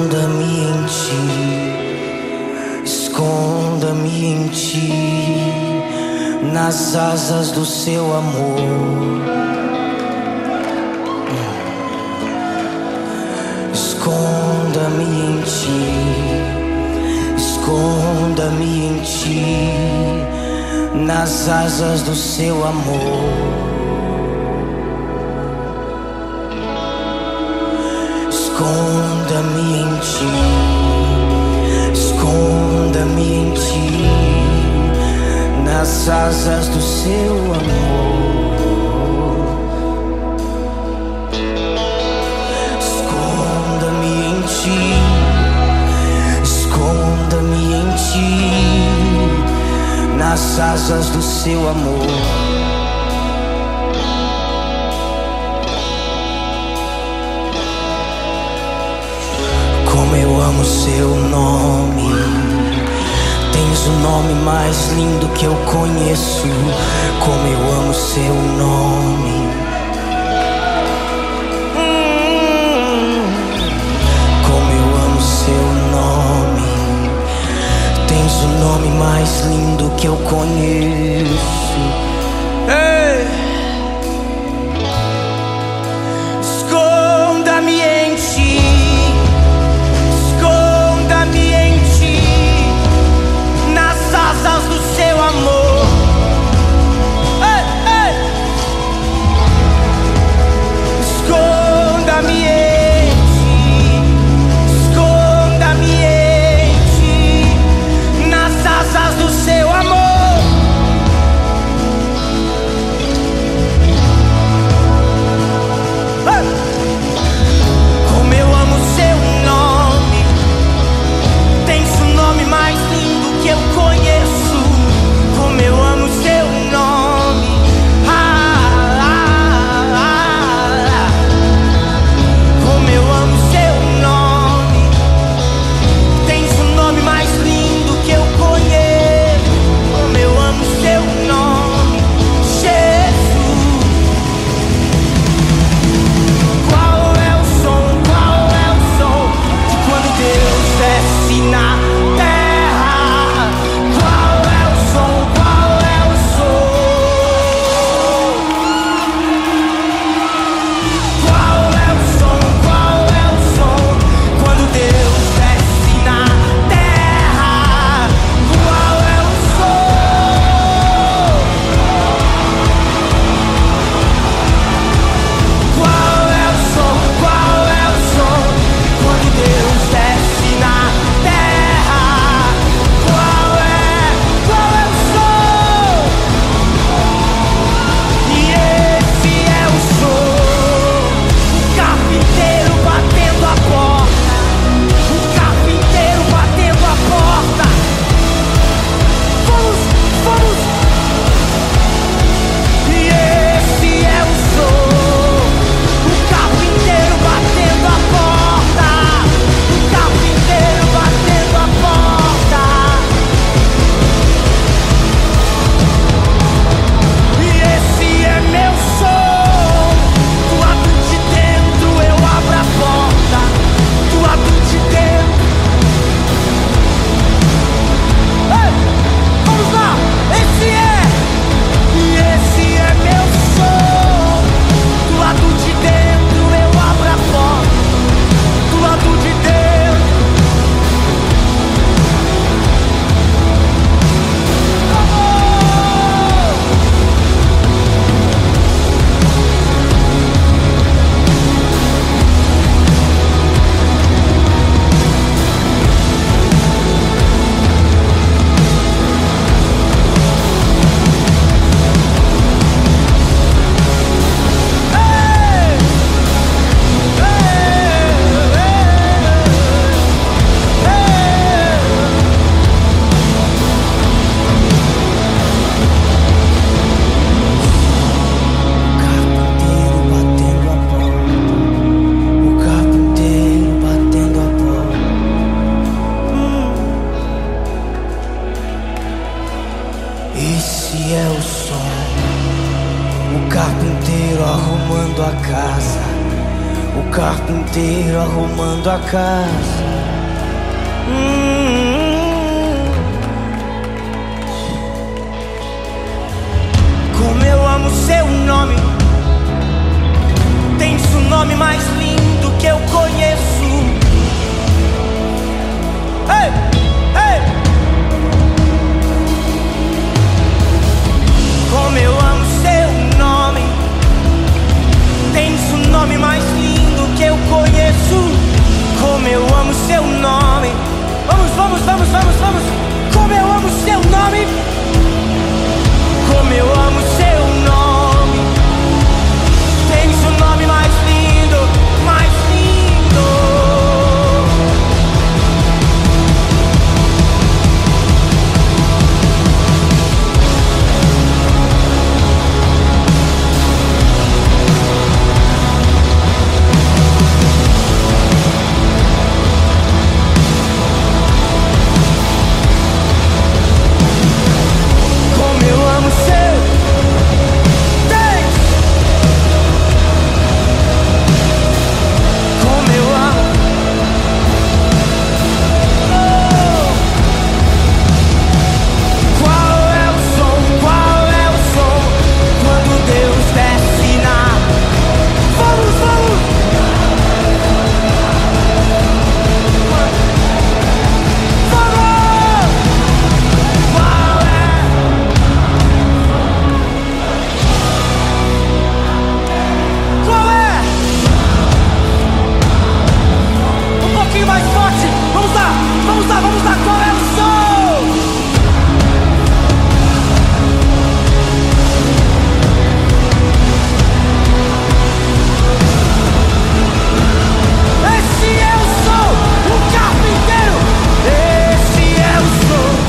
Esconda-me em ti, esconda-me em ti, nas asas do seu amor. Esconda-me em ti, esconda-me em ti, nas asas do seu amor. Esconda-me em ti, esconda-me em ti, nas asas do seu amor. Esconda-me em ti, esconda-me em ti, nas asas do seu amor. Como eu amo seu nome, tens o nome mais lindo que eu conheço. Como eu amo seu nome, como eu amo seu nome, tens o nome mais lindo que eu conheço. Ei! Esconda-me em ti, do seu amor. Ei, ei. Esconda-me em ti, esconda-me em ti, nas asas do seu amor. Ei. Como eu amo seu nome, tens o nome mais lindo que eu conheço. Como eu amo seu nome, como eu amo seu nome, tens o nome mais lindo que eu conheço. Como eu amo seu nome, Jesus. Qual é o som de quando Deus desce na terra? Qual é o som? Esse é o som, o carpinteiro arrumando a casa, o carpinteiro arrumando a casa. Como eu amo seu nome. Tens o nome mais lindo que eu conheço. Ei, ei. Como eu amo seu nome. Tens o nome mais lindo que eu conheço. Como eu amo seu nome. Vamos, vamos, vamos, vamos, vamos. Como eu amo seu nome. Como eu amo seu nome. Tens o nome mais lindo, mais lindo. Como eu amo seu. Tens. Como eu amo. Oh. Qual é o som? Qual é o som? Quando Deus desce na. Vamos, vamos. Vamos. Qual é? Qual é? Um pouquinho mais forte. Vamos lá, vamos lá, vamos lá. Qual é o som? Esse é o som, o carpinteiro. Esse é o som.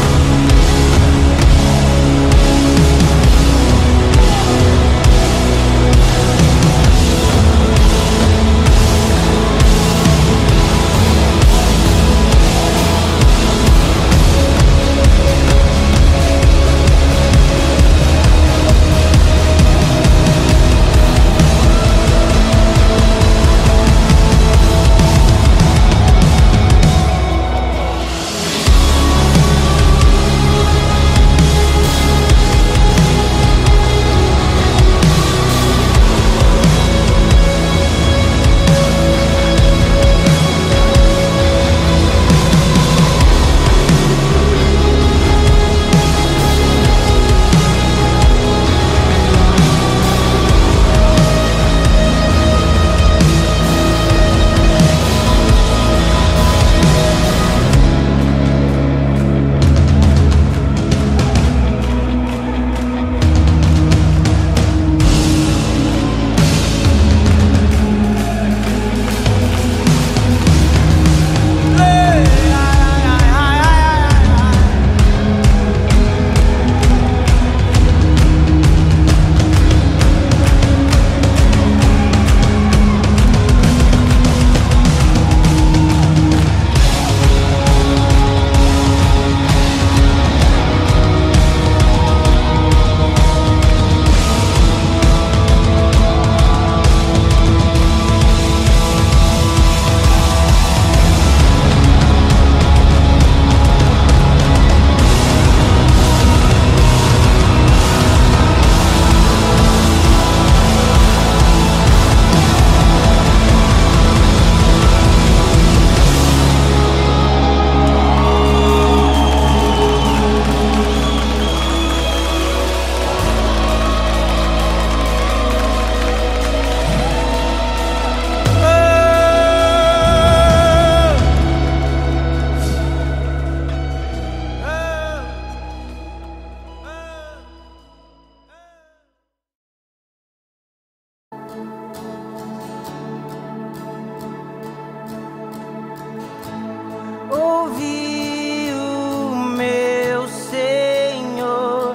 Ouvi o meu Senhor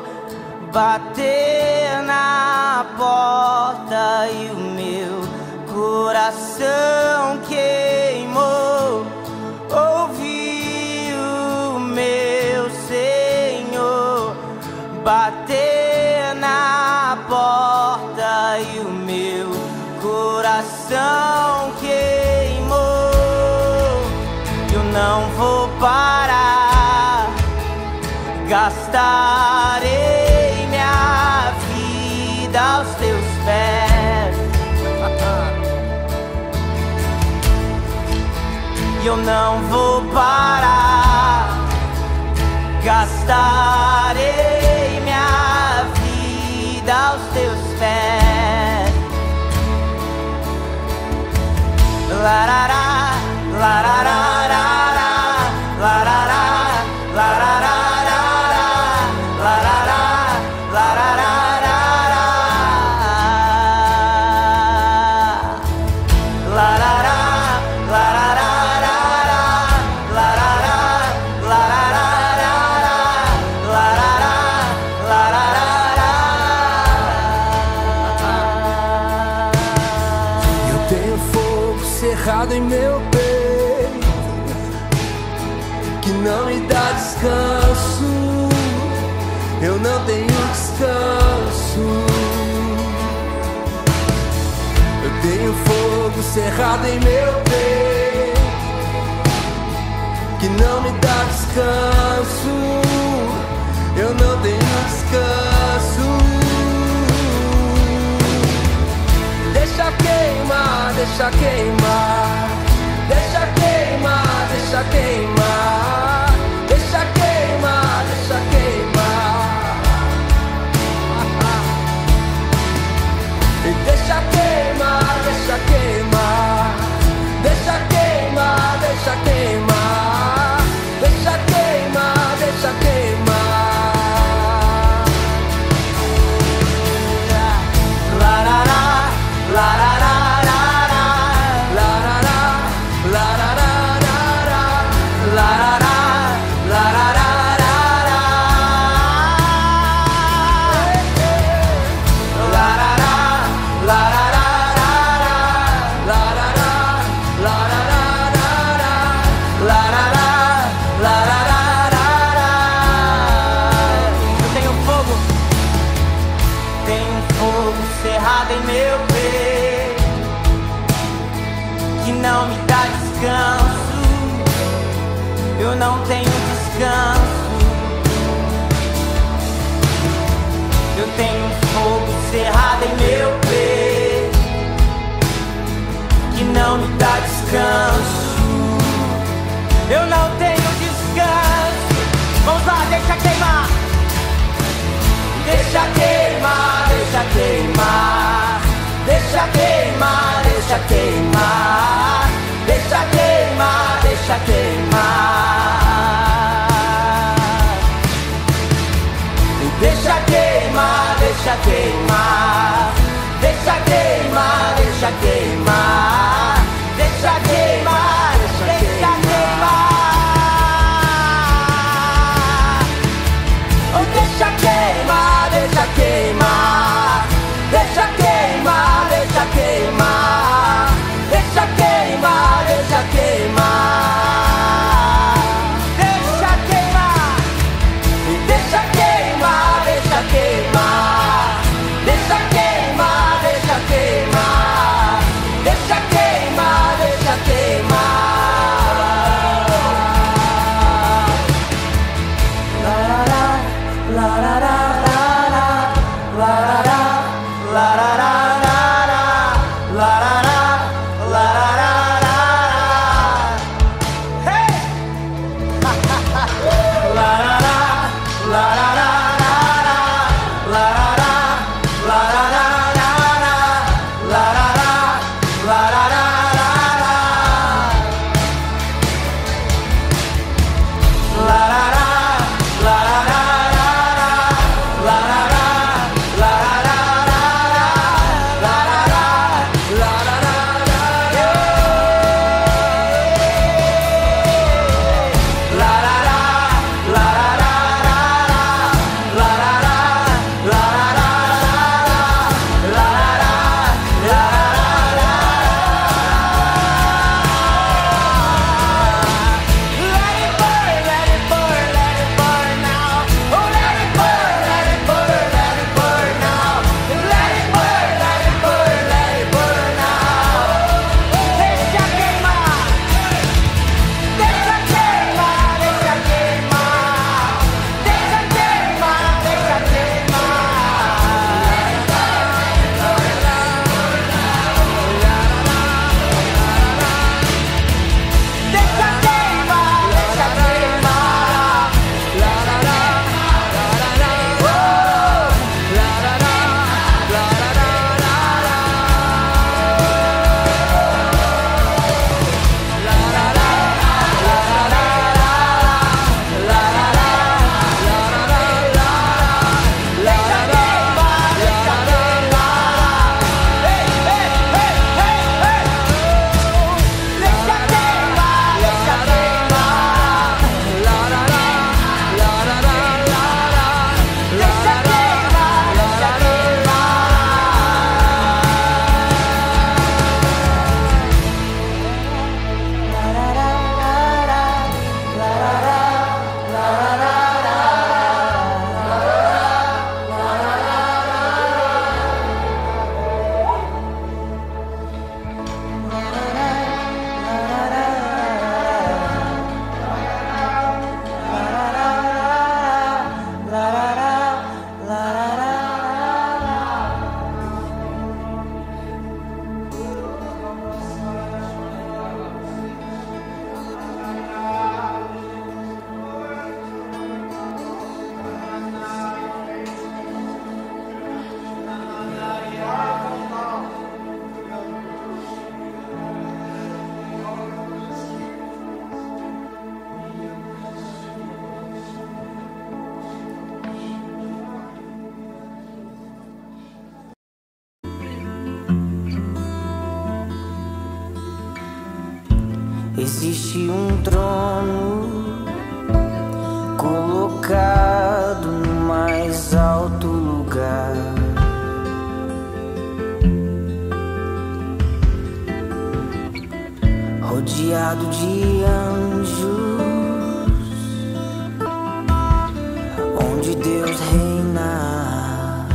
bater na porta e o meu coração queimou. Ouvi o meu Senhor bater na porta e o meu coração queimou. Eu não vou parar. Gastarei minha vida aos teus pés. E eu não vou parar. Gastarei minha vida aos teus pés. Larará, larará, larará, larará, larará, larará, eu tenho fogo cerrado em meu peito que não me dá descanso. Eu não tenho descanso. Eu tenho fogo cerrado em meu peito que não me dá descanso. Eu não tenho descanso. Deixa queimar, deixa queimar, deixa queimar, deixa queimar, deixa queimar, deixa queimar. Deixa queimar, deixa queimar, deixa queimar, deixa queimar, deixa queimar, deixa queimar. larará, larará, Larará, larará, larará, larará, eu tenho fogo cerrado em meu peito que não me dá descanso. Eu não tenho descanso. Eu tenho fogo cerrado em meu peito que não me dá descanso. Eu não tenho descanso. Vamos lá, deixa queimar. Deixa queimar, deixa queimar, deixa queimar, deixa queimar, deixa queimar, deixa queimar. Deixa queimar, deixa queimar, deixa queimar, deixa queimar, deixa queimar, deixa queimar. Oh, deixa queimar, deixa queimar, deixa queimar, deixa queimar, deixa queimar, deixa queimar, deixa queimar, deixa queimar, deixa queimar, deixa queimar, deixa queimar, deixa queimar, deixa queimar. Existe um trono colocado no mais alto lugar. Rodeado de anjos, onde Deus reina.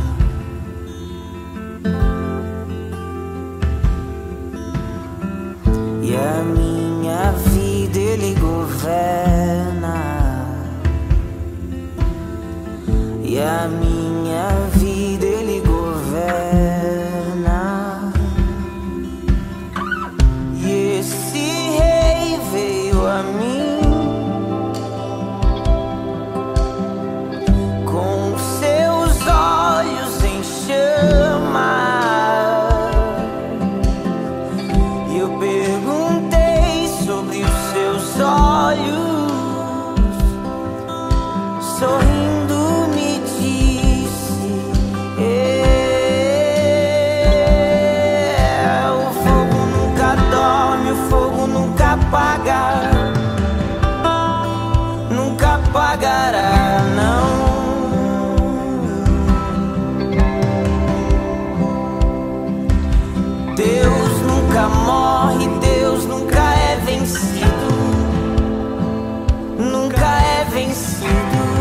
E a minha vida Ele governa. E a minha vida Ele governa. E esse rei veio a mim com seus olhos em chama. E eu perguntei sobre os seus olhos, sorrindo me disse: o fogo nunca dorme, o fogo nunca apaga, nunca apagará, não. Deus nunca morre, Deus nunca é vencido, nunca é vencido.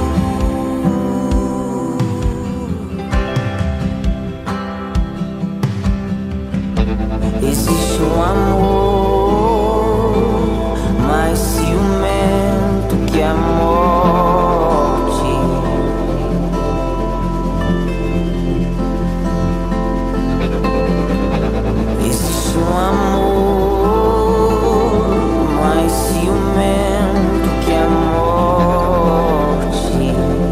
Existe um amor mais ciumento que a morte. Existe um amor mais ciumento que a morte.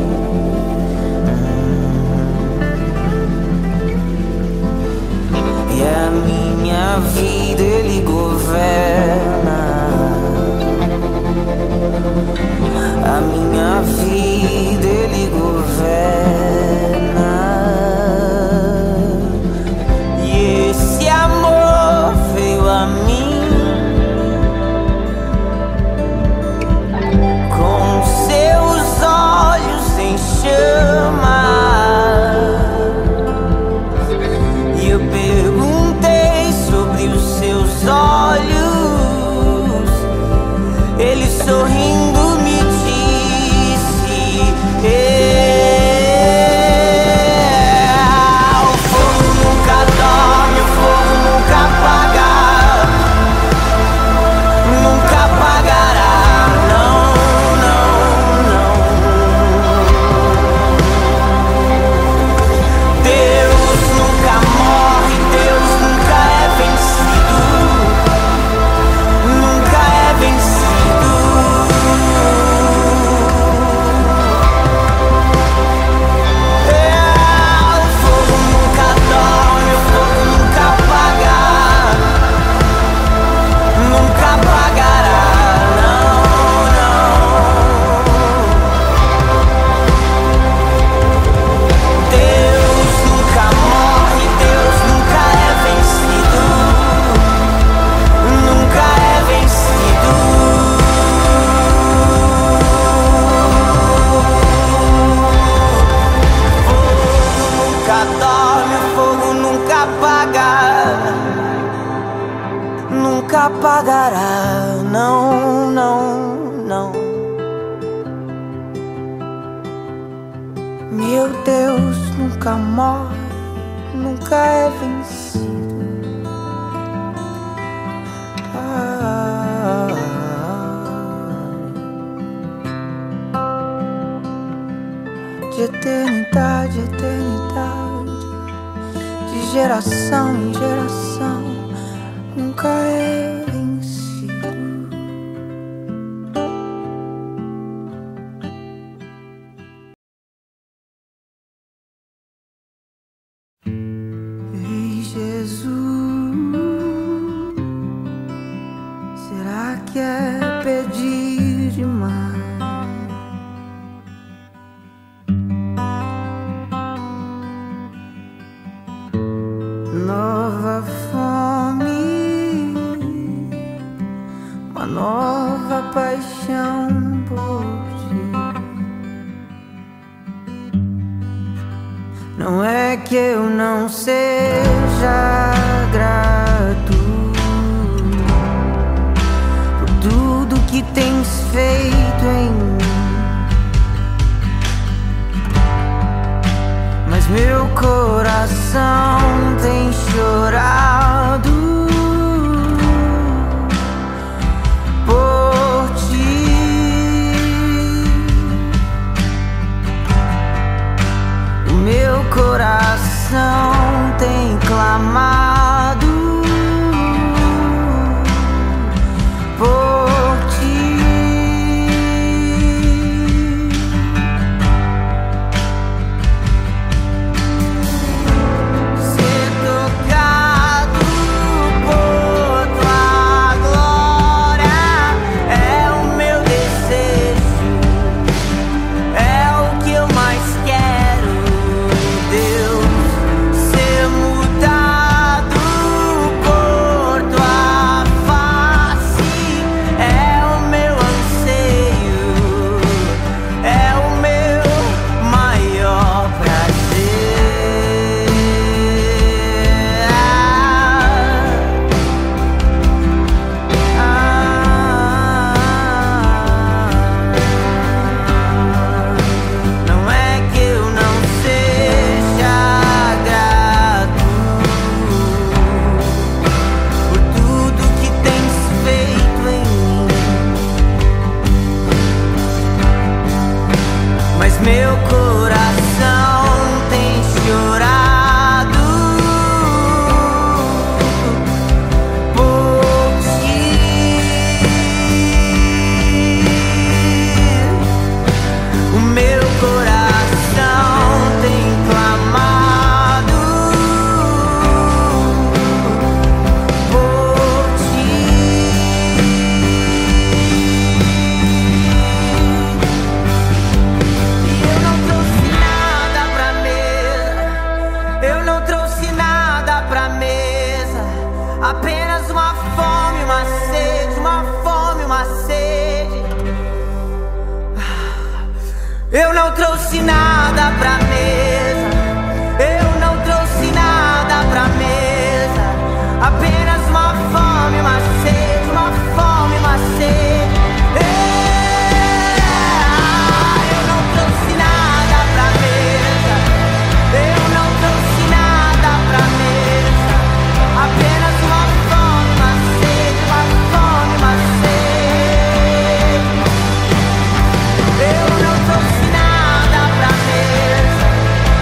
E a minha vida Ele governa. A minha vida Ele governa. E esse amor veio a mim com seus olhos em chama. E eu perguntei sobre os seus olhos, Ele sorrindo me disse: o fogo nunca dorme, o fogo nunca apaga, nunca apagará, não, não, não. Deus nunca morre, Deus nunca é vencido, nunca é vencido. O fogo nunca dorme, o fogo nunca apaga, nunca apagará, não, não. Deus nunca morre, Deus nunca é vencido, nunca é vencido. Nunca dorme, o fogo nunca apaga, nunca apagará, não, não, não. Meu Deus nunca morre, nunca é vencido. De eternidade, eternidade, de geração em geração, nunca é vencido. Ei, Jesus, será que é pedir demais? Nova fome, uma uma nova paixão por ti. Não é que eu não seja grato por tudo que tens feito em mim, mas meu coração tem chorado por ti. O meu coração tem clamado por ti. Ser tocado por tua glória é o meu desejo, é o que eu mais quero, Deus. Ser mudado por tua face é o meu anseio, é o meu maior prazer. Não é que eu não seja grato por tudo que tens feito em mim, mas meu coração tem chorado por ti. O meu coração tem clamado por ti. E eu não trouxe nada pra mesa, eu não trouxe nada pra mesa, apenas uma fome, uma sede, uma fome, uma sede. Eu não trouxe nada pra mesa, eu não trouxe nada pra mesa, apenas uma fome, uma sede, uma fome, uma sede. Eu não trouxe nada pra mesa, eu não trouxe nada pra mesa, apenas uma fome, uma sede, uma fome, uma sede. Eu não trouxe nada pra mesa,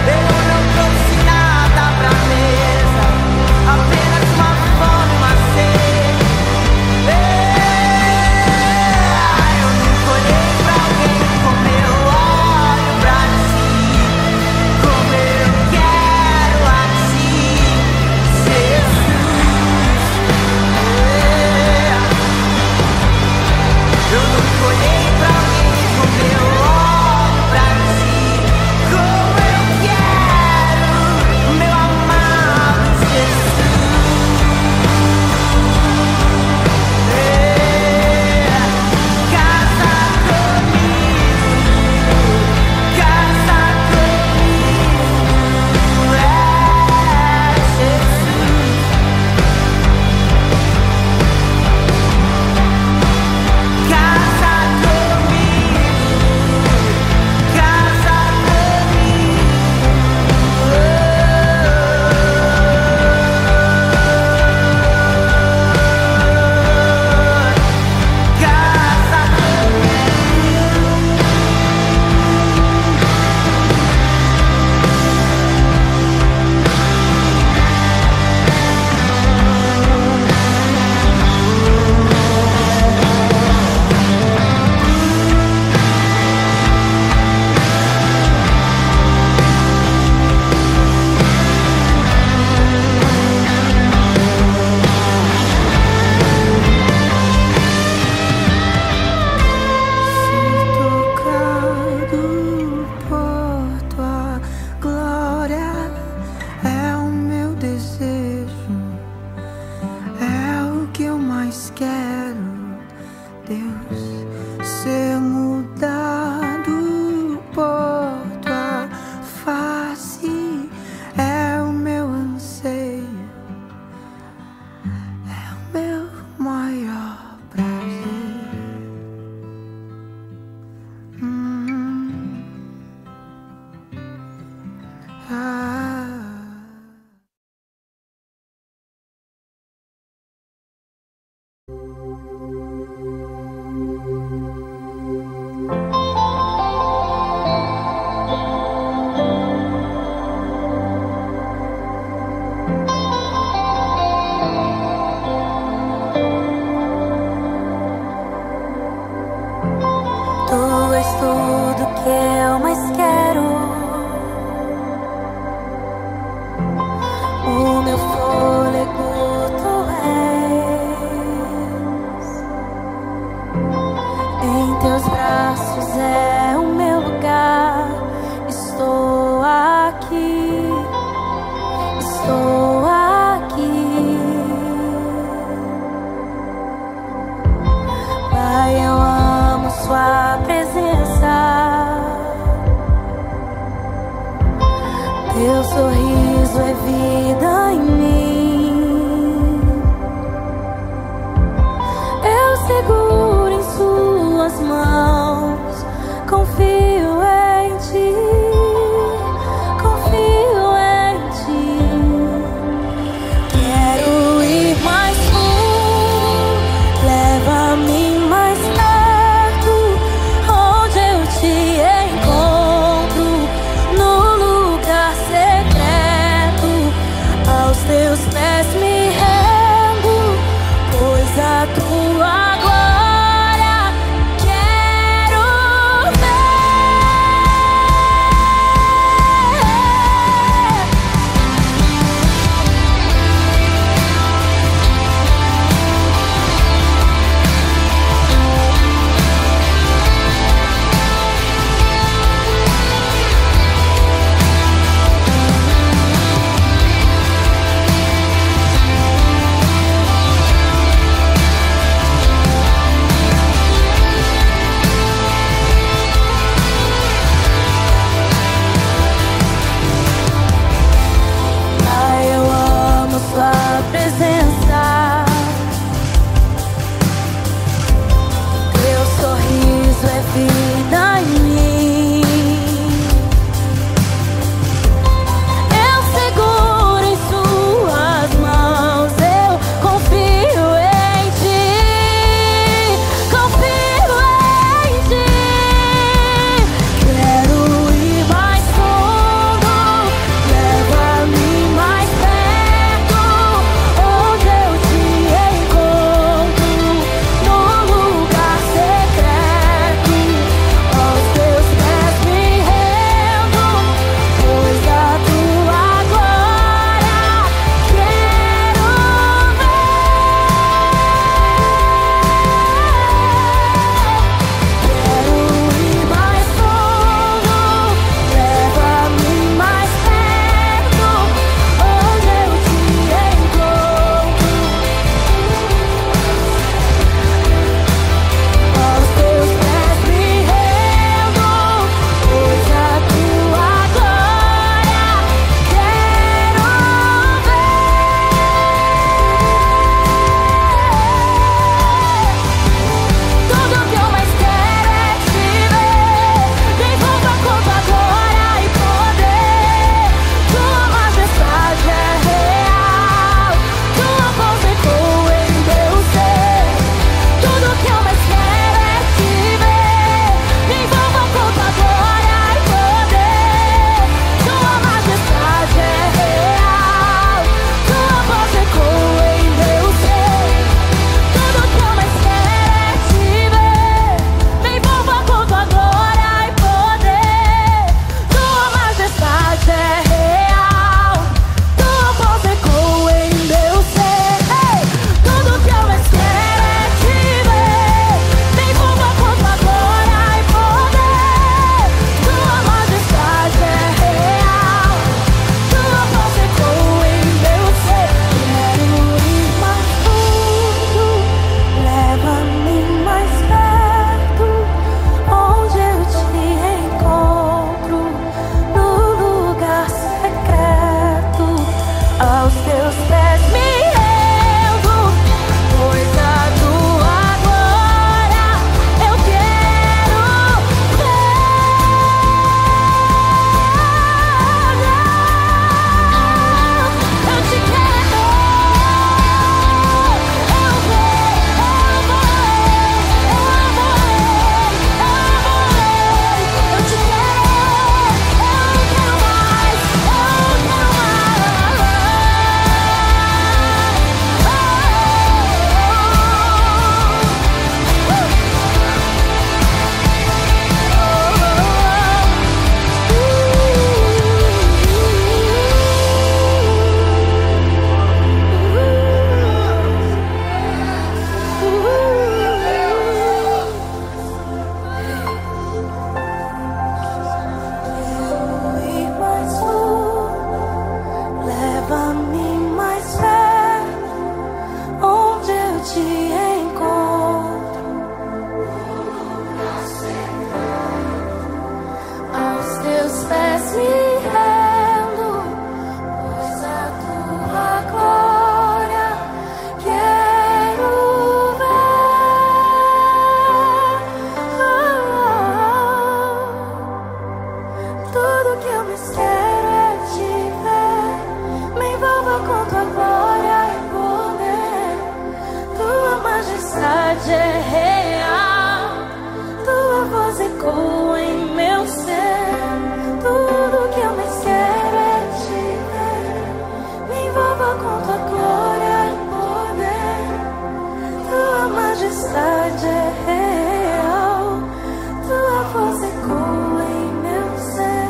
majestade é real. Tua voz ecoa em meu ser. Tudo que eu mais quero é te ver. Me envolva com tua glória e poder. Tua majestade é real. Tua voz ecoa em meu ser.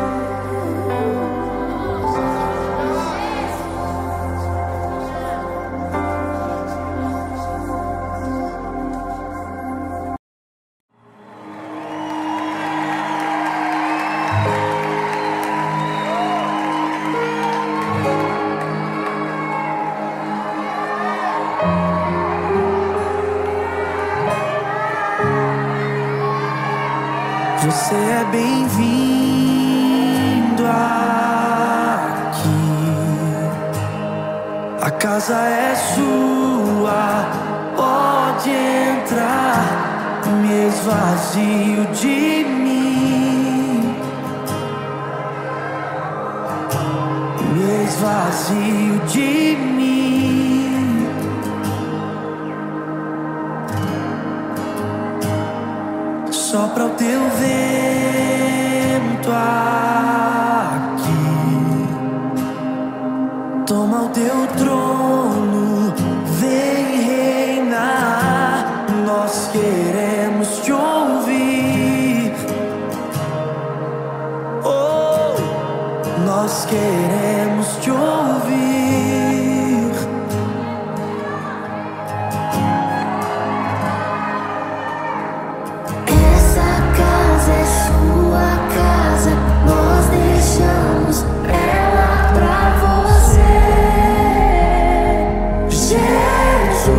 Você é bem-vindo aqui. A casa é sua, pode entrar. Me esvazio de mim, me esvazio de mim. Sopra o teu vento aqui, toma o teu trono, vem reinar. Nós queremos te ouvir, oh, nós queremos te ouvir. Nós deixamos ela pra você, Jesus.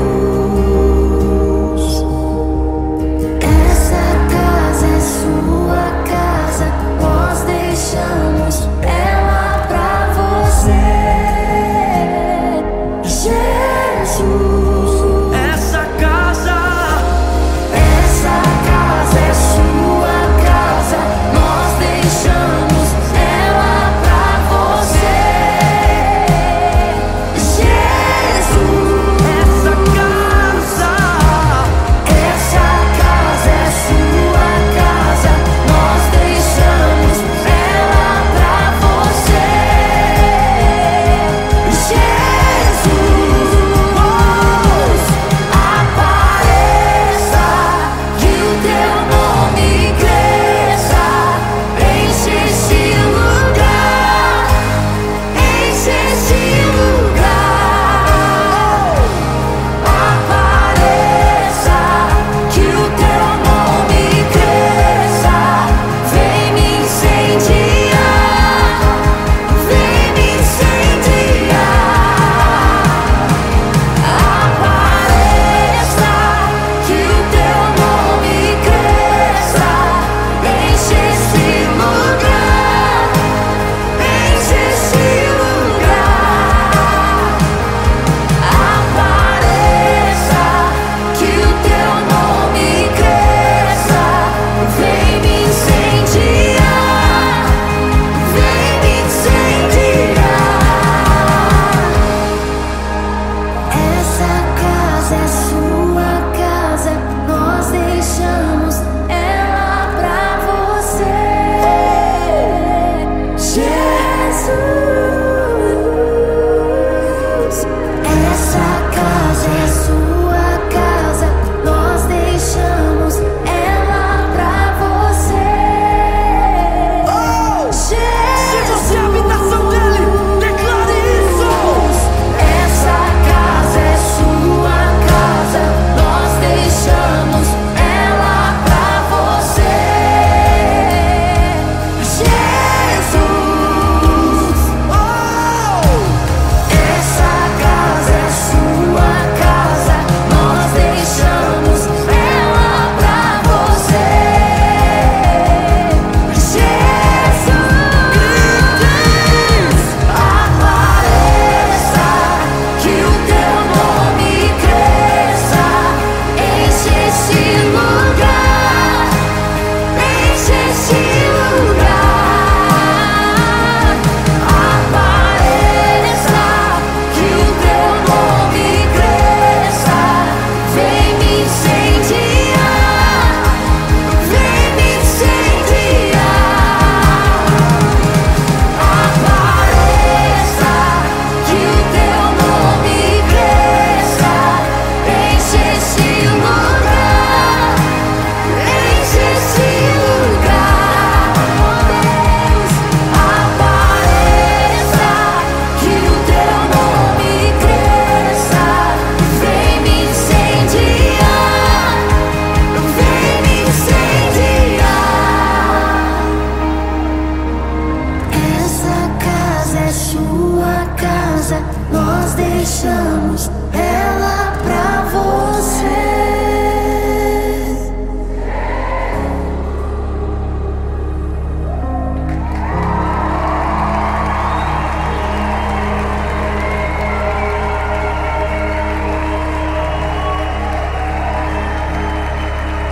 Essa casa é sua casa. Nós deixamos ela pra você, Jesus. Essa casa é sua casa. Nós deixamos ela pra você, Jesus. Essa casa é sua casa. Nós deixamos ela pra você, Jesus.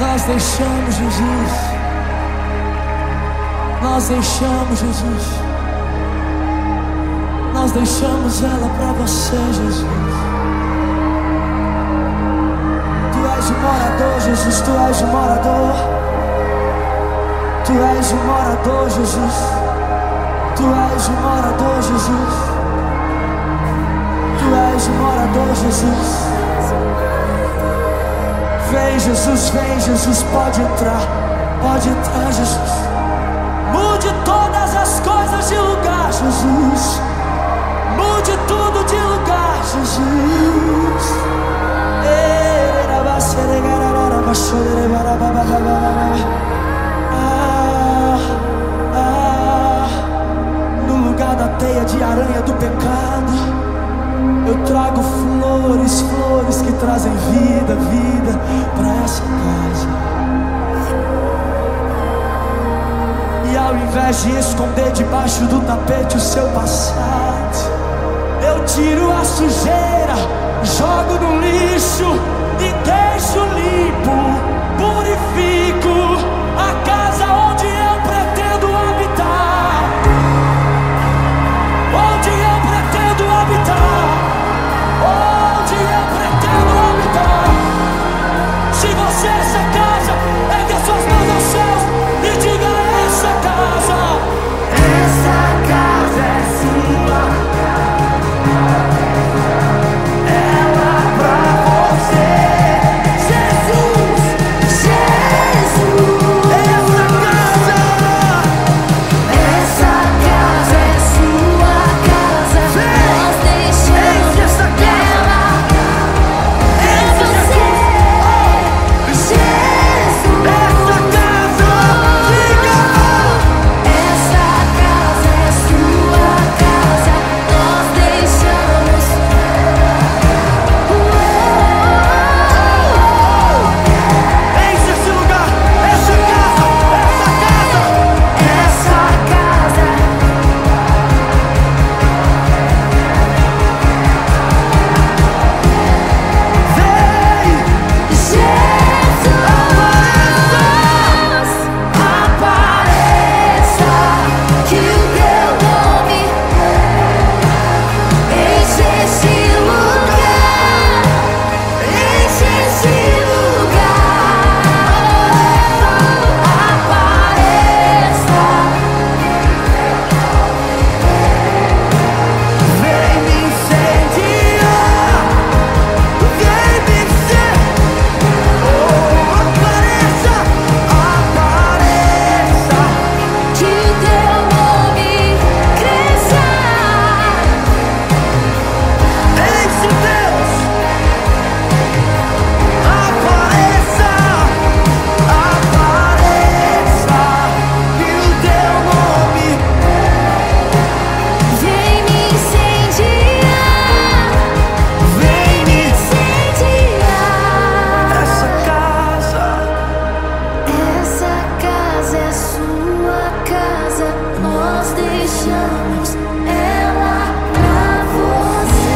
Nós deixamos, Jesus. Nós deixamos, Jesus. Nós deixamos ela pra você, Jesus. Tu és o morador, Jesus. Tu és o morador. Tu és o morador, Jesus. Tu és o morador, Jesus. Tu és o morador, Jesus. Vem, Jesus, vem, Jesus, pode entrar, Jesus. Mude todas as coisas de lugar, Jesus. Mude tudo de lugar, Jesus. No lugar da teia de aranha do pecado, eu trago flores, flores que trazem vida, vida para essa casa. E ao invés de esconder debaixo do tapete o seu passado, eu tiro a sujeira, jogo no lixo e deixo limpo, purifico a casa onde eu pretendo habitar. Onde eu pretendo habitar. Onde eu pretendo habitar. Se você é essa casa, ergue as suas mãos aos céus e diga: essa casa. Essa casa é sua. Ela pra você. Jesus, Jesus. Essa casa é sua casa. Nós deixamos ela. É você, Jesus. Essa casa, diga. Essa casa é sua casa. Nós deixamos. Enche esse lugar, essa casa, essa casa. Essa casa. Vem, Jesus, apareça, que o teu nome enche esse lugar, enche esse lugar. Apareça, vem me incendiar. Vem me incendiar. Oh, apareça, apareça. que o teu nome cresça. Enche, Deus. Apareça, apareça. Que o teu nome. Vem me incendiar, vem me incendiar. Essa casa. Essa casa é sua casa. Nós deixamos ela pra você.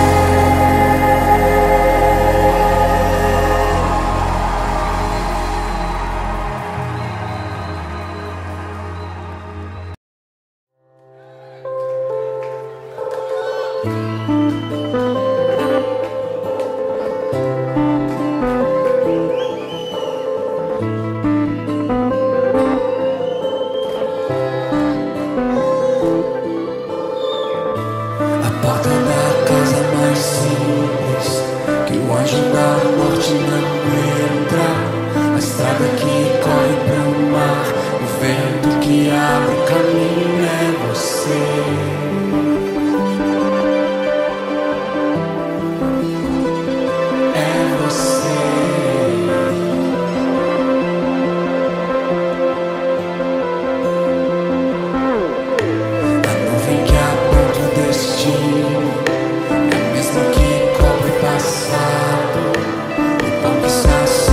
A porta da casa mais simples, que o anjo da morte não entra. A estrada que corre para o mar, o vento que abre o caminho é você. É você. A nuvem que aponta o destino é a mesma que cobre o passado. O pão que está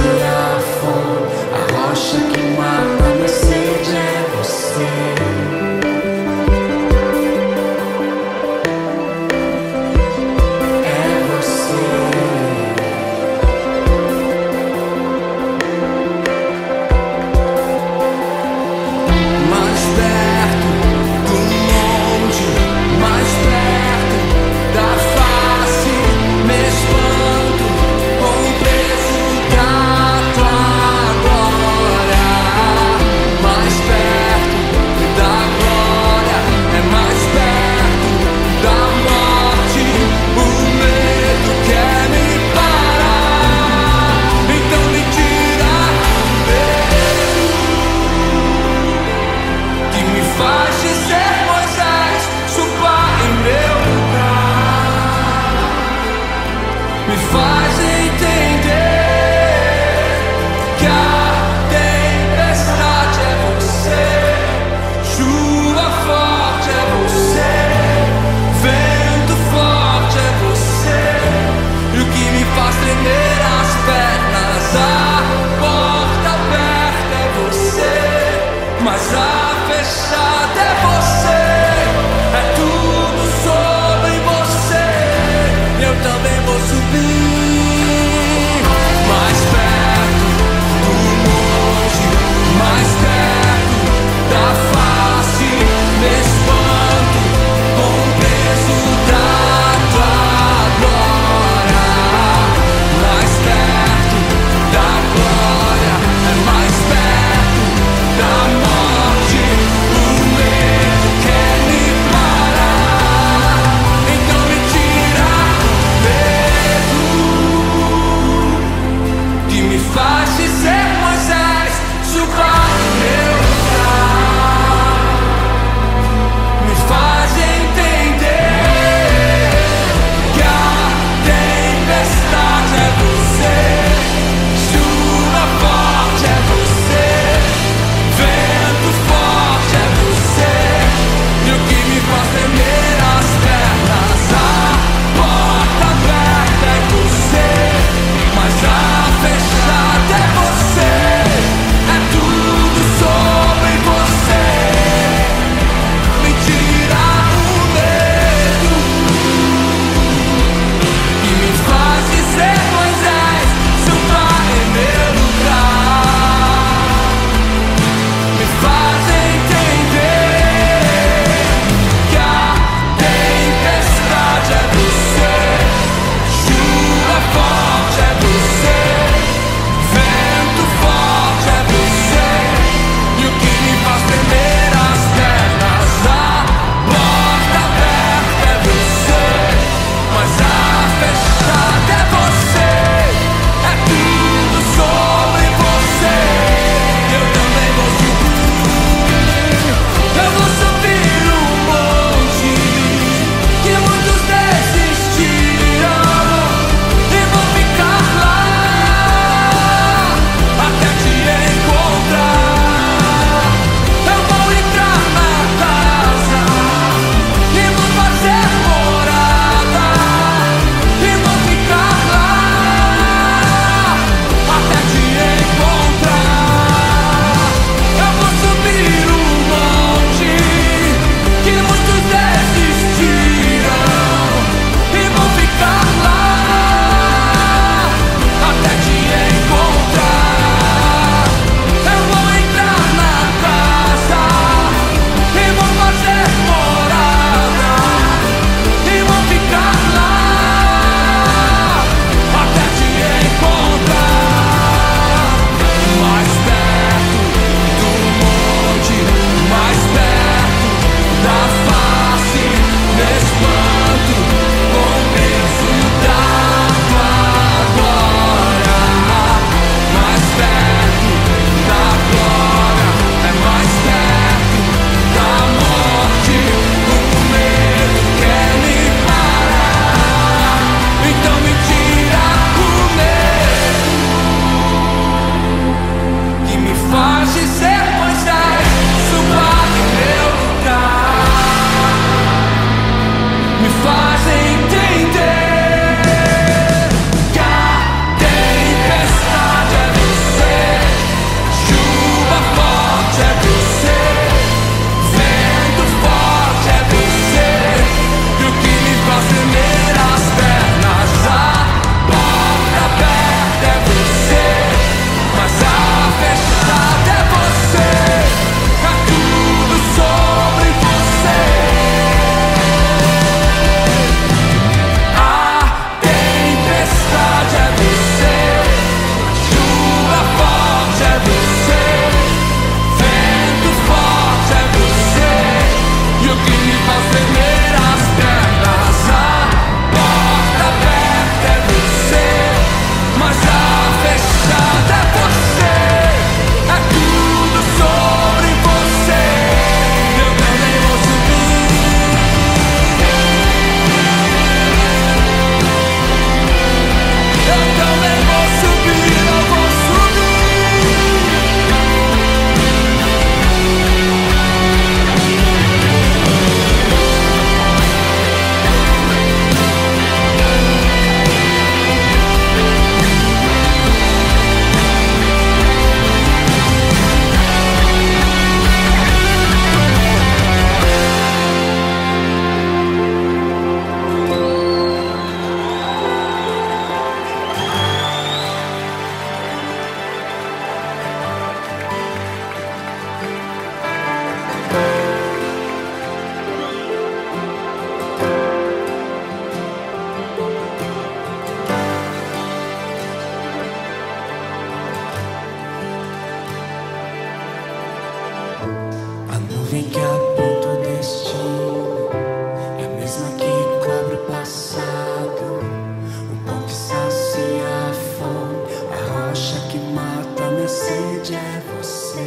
que aponta o destino é a mesma que cobre o passado. O pão que sacia a fome, a rocha que mata minha sede é você.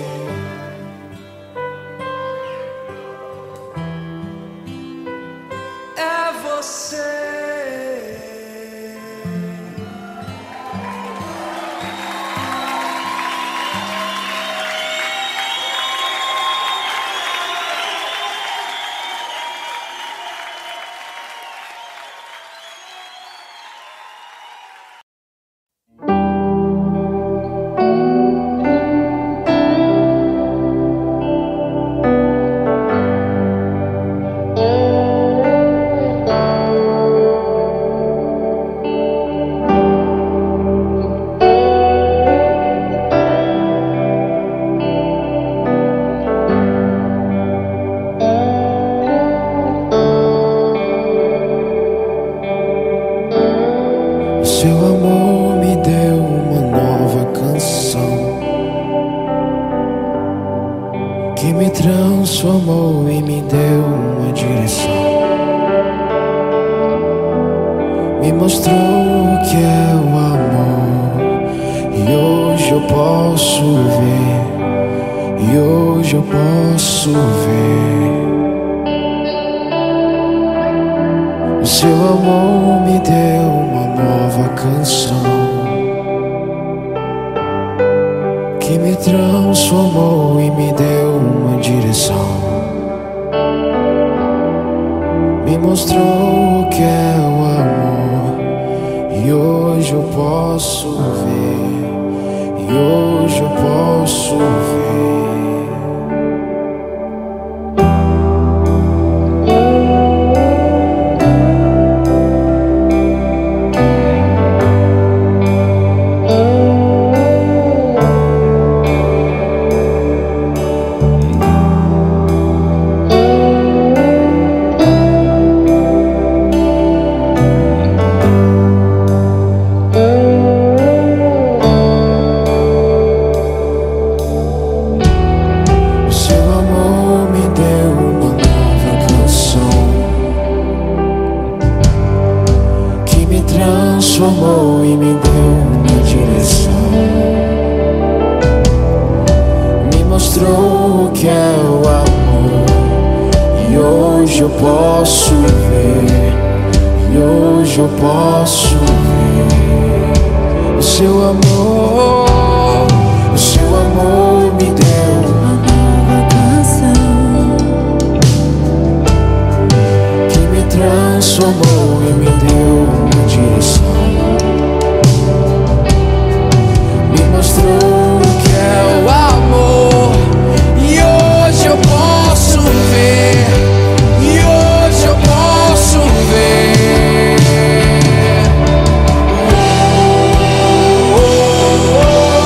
É você. Seu amor me deu uma nova canção que me transformou e me deu uma direção. Me mostrou o que é o amor e hoje eu posso ver, e hoje eu posso ver. O seu amor me deu uma nova canção que me transformou e me deu uma direção. Me mostrou o que é o amor e hoje eu posso ver, e hoje eu posso ver. Transformou e me deu uma direção. Me mostrou o que é o amor e hoje eu posso ver, e hoje eu posso ver. O seu amor, o seu amor me deu uma nova canção que me transformou e me deu uma direção. Mostrou o que é o amor e hoje eu posso ver, e hoje eu posso ver. Oh, oh, oh.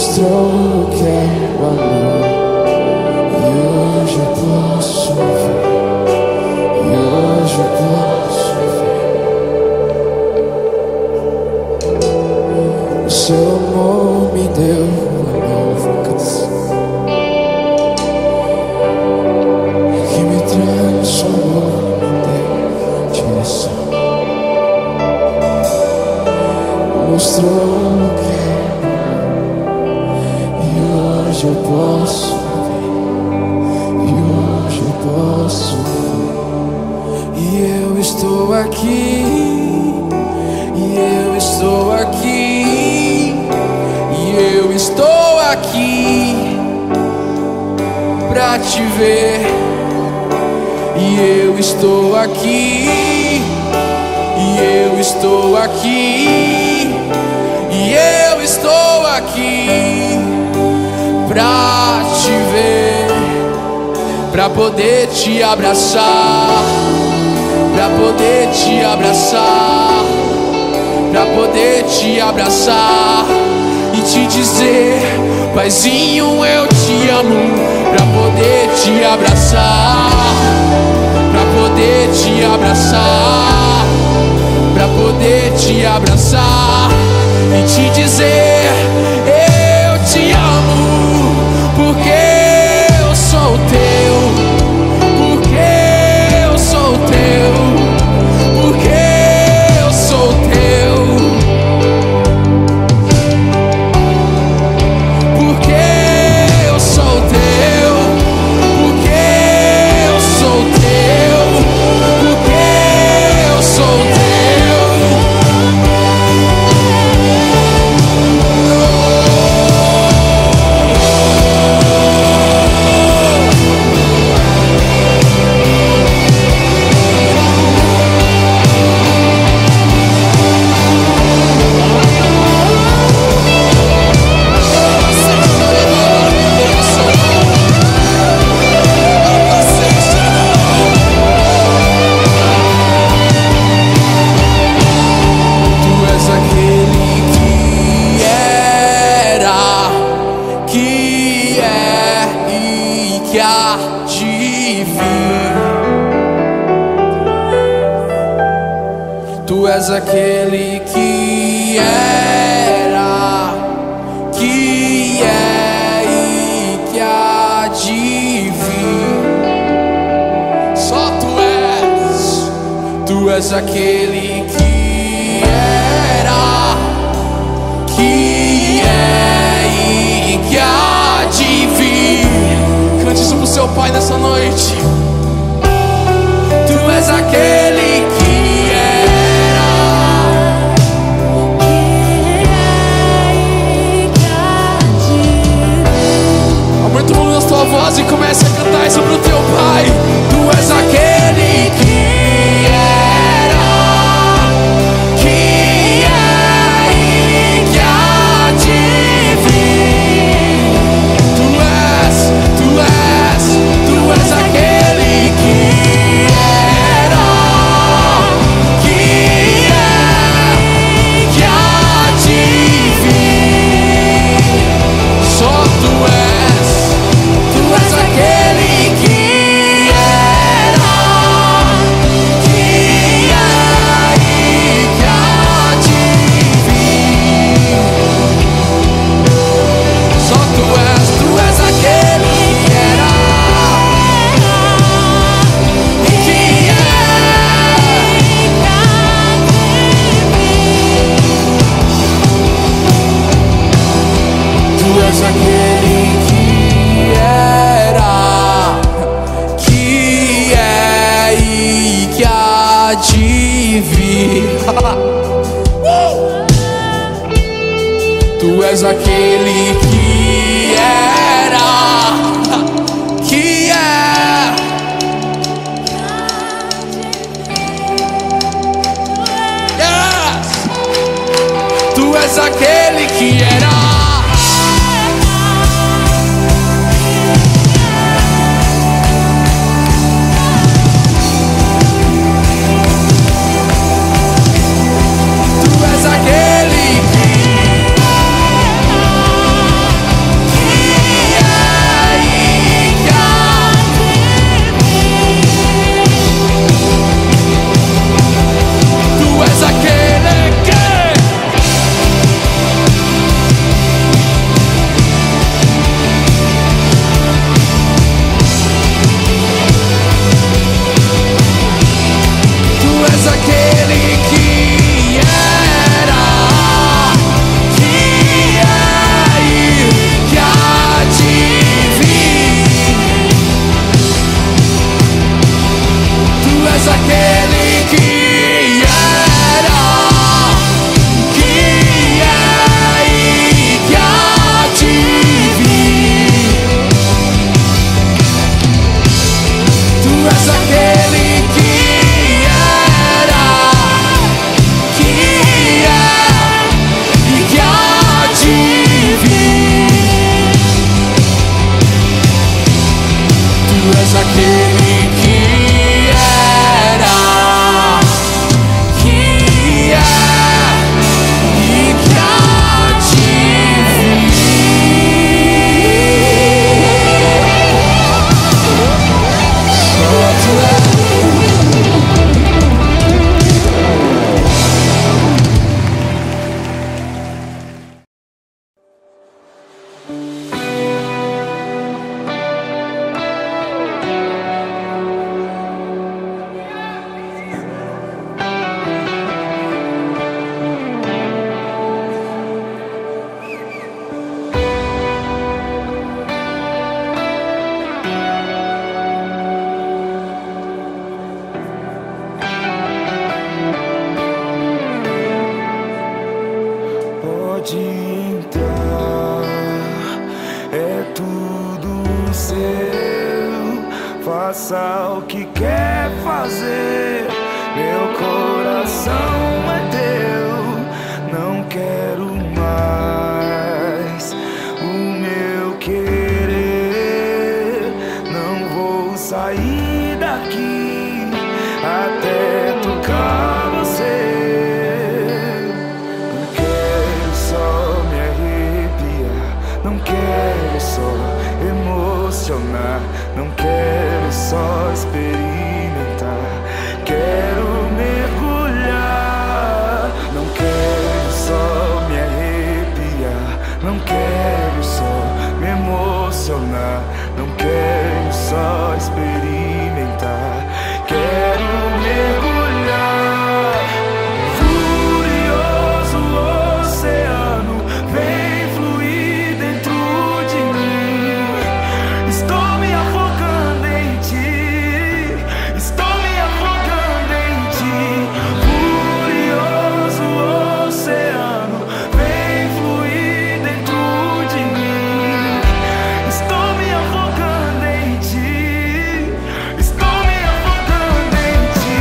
mostrou que é o amor. E hoje eu posso ver. E hoje eu posso ver. O seu amor me deu uma nova canção que me transformou, me deu direção. Mostrou que é e hoje eu posso ver. E hoje eu posso ver. E eu estou aqui. E eu estou aqui. E eu estou aqui pra te ver. E eu estou aqui. E eu estou aqui. E eu estou aqui pra te ver, pra poder te abraçar, pra poder te abraçar, pra poder te abraçar e te dizer, paizinho, eu te amo, pra poder te abraçar, pra poder te abraçar, pra poder te abraçar e te dizer, eu te amo, porque eu sou teu, porque eu sou teu, porque eu sou teu, porque eu sou teu, porque eu sou teu, porque eu sou teu. Tu és aquele que era, que é e que há de vir. Só tu és aquele que era, que é e que há de vir. Cante isso pro seu pai nessa noite. Tu és aquele que aumenta o volume da tua voz e comece a cantar isso pro teu pai. Tu és aquele que era, que é e que há de vir. Tu és aquele que era, que é e que há de vir. Só tu és. Tu és aquele que era, que é e que há de vir. Só tu és aquele que era, que é e que há de vir. Tu és aquele que era, que é e que há de vir. Tu és aquele que era, que é. Yes! Tu és aquele que era. Tu és aquele que faça o que quer fazer. Meu coração é teu, não quero mais o meu querer. Não vou sair daqui até tocar você. Não quero só me arrepiar, não quero só emocionar, não quero só experimentar, quero mergulhar. Não quero só me arrepiar, não quero só me emocionar, não quero só experimentar, quero mergulhar. Furioso oceano, vem fluir dentro de mim. Estou me afogando em ti, estou me afogando em ti. Furioso oceano, vem fluir dentro de mim. Estou me afogando em ti, estou me afogando em ti.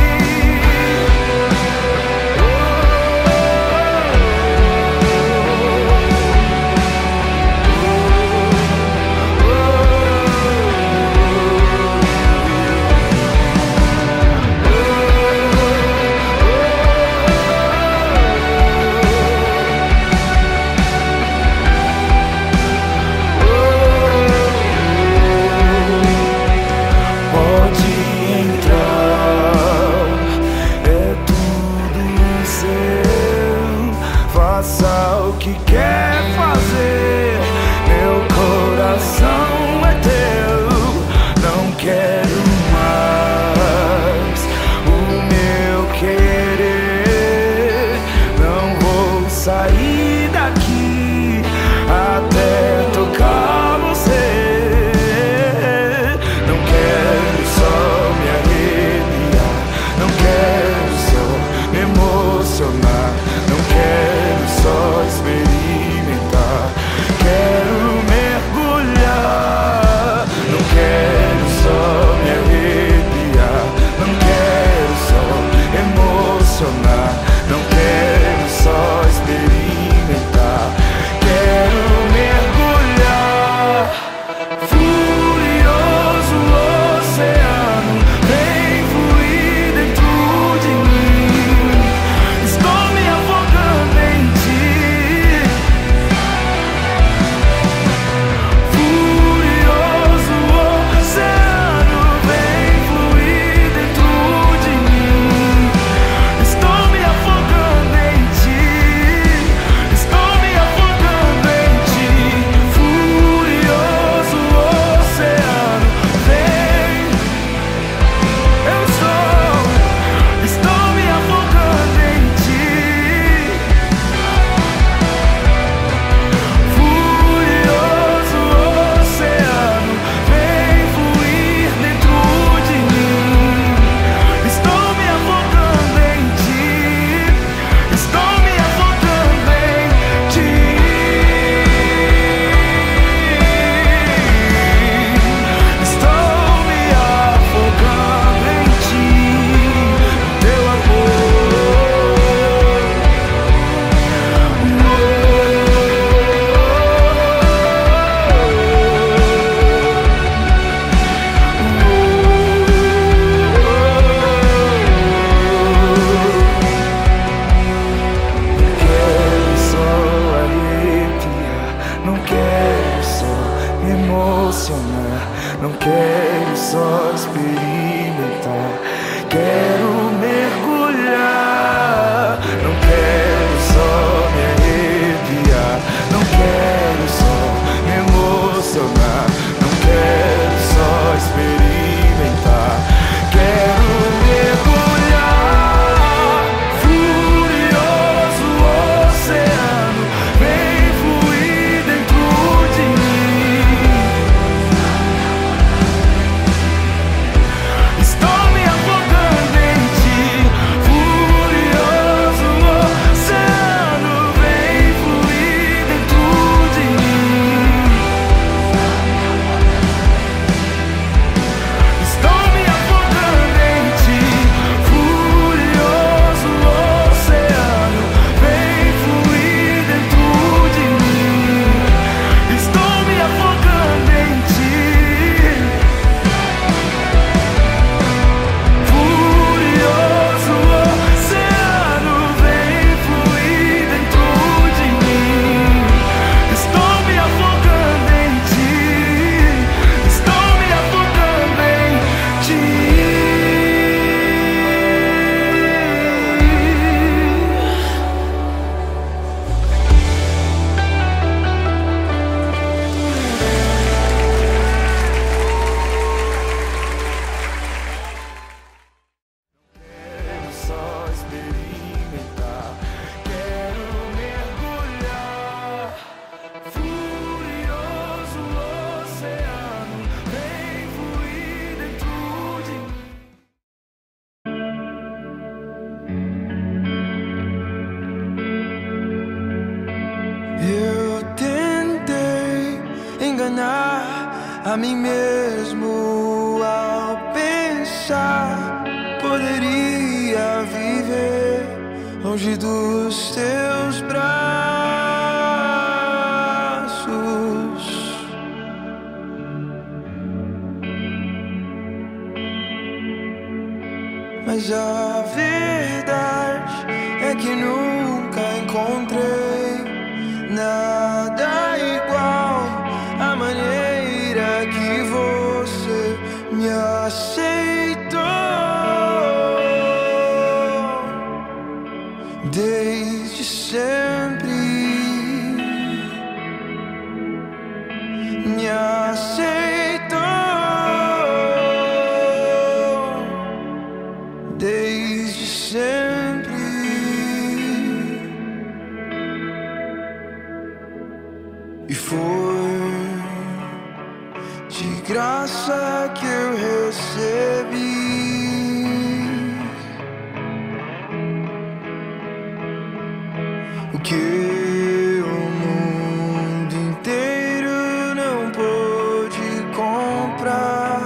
Pode entrar, é tudo seu. Faça o que quer fazer. Meu coração é teu, não quero mais o meu querer. Não vou sair daqui até tocar você. Não quero só me arrepiar, não quero só me emocionar, não quero só experimentar. enganar a mim mesmo ao pensar poderia viver longe dos teus braços. Mas a verdade é que nunca encontrei nada igual à maneira que você me aceitou. Desde sempre me aceitou. Desde sempre. E foi de graça que eu recebi o que o mundo inteiro não pôde comprar.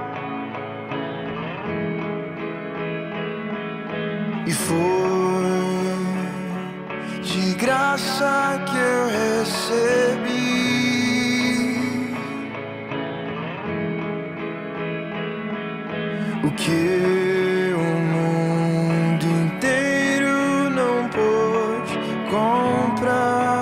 E foi de graça que eu recebi o que o mundo inteiro não pôde comprar.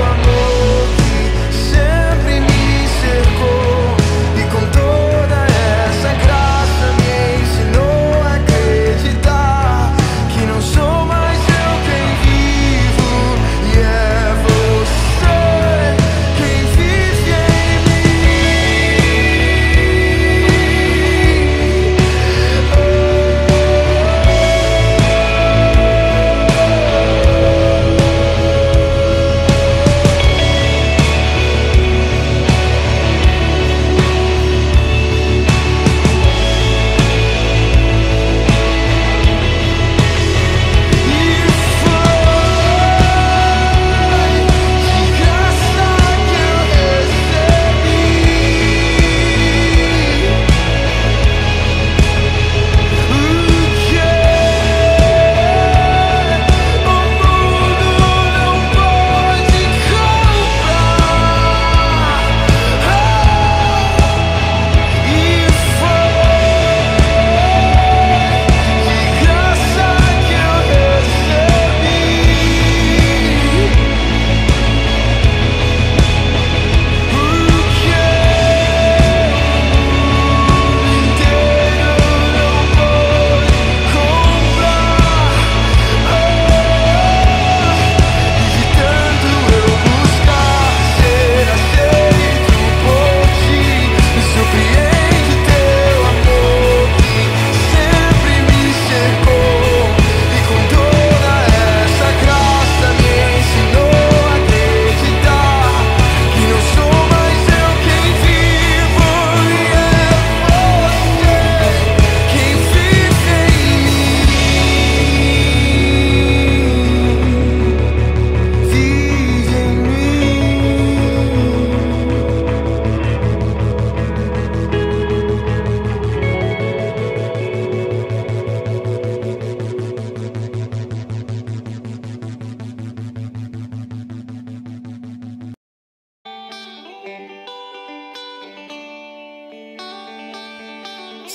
Sempre me cercou e com toda essa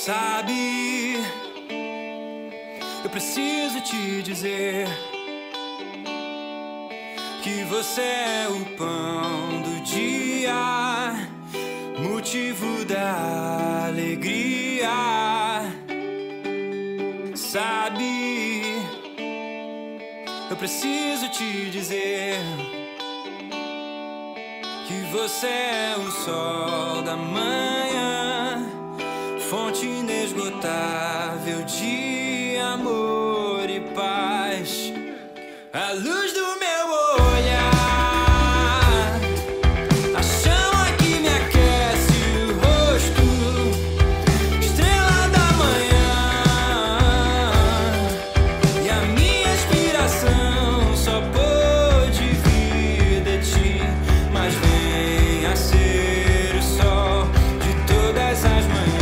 Sabe, eu preciso te dizer que você é o pão do dia, motivo da alegria. Sabe, eu preciso te dizer que você é o sol da manhã, fonte inesgotável de amor e paz, a luz do meu olhar, a chama que me aquece o rosto, estrela da manhã, e a minha inspiração só pôde vir de ti, mas venha ser o sol de todas as manhãs.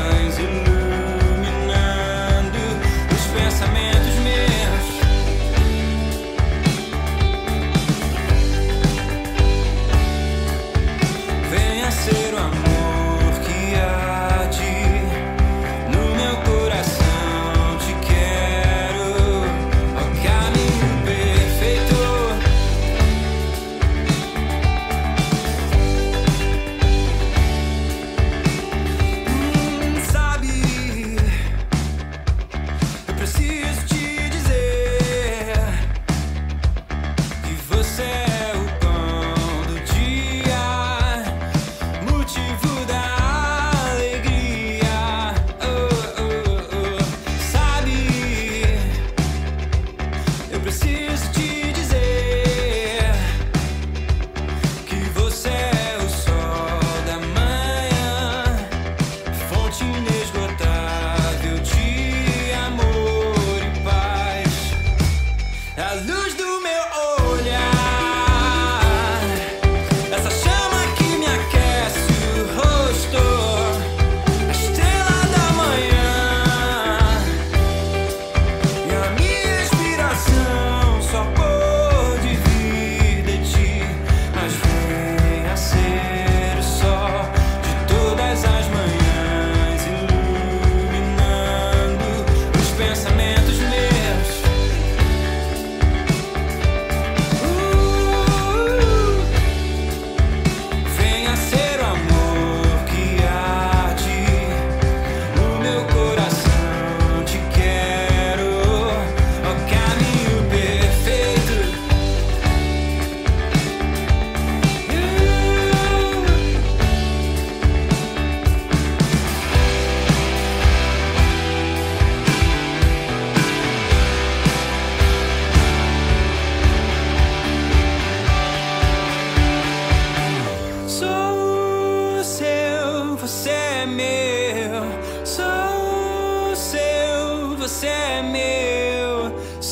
Você é meu,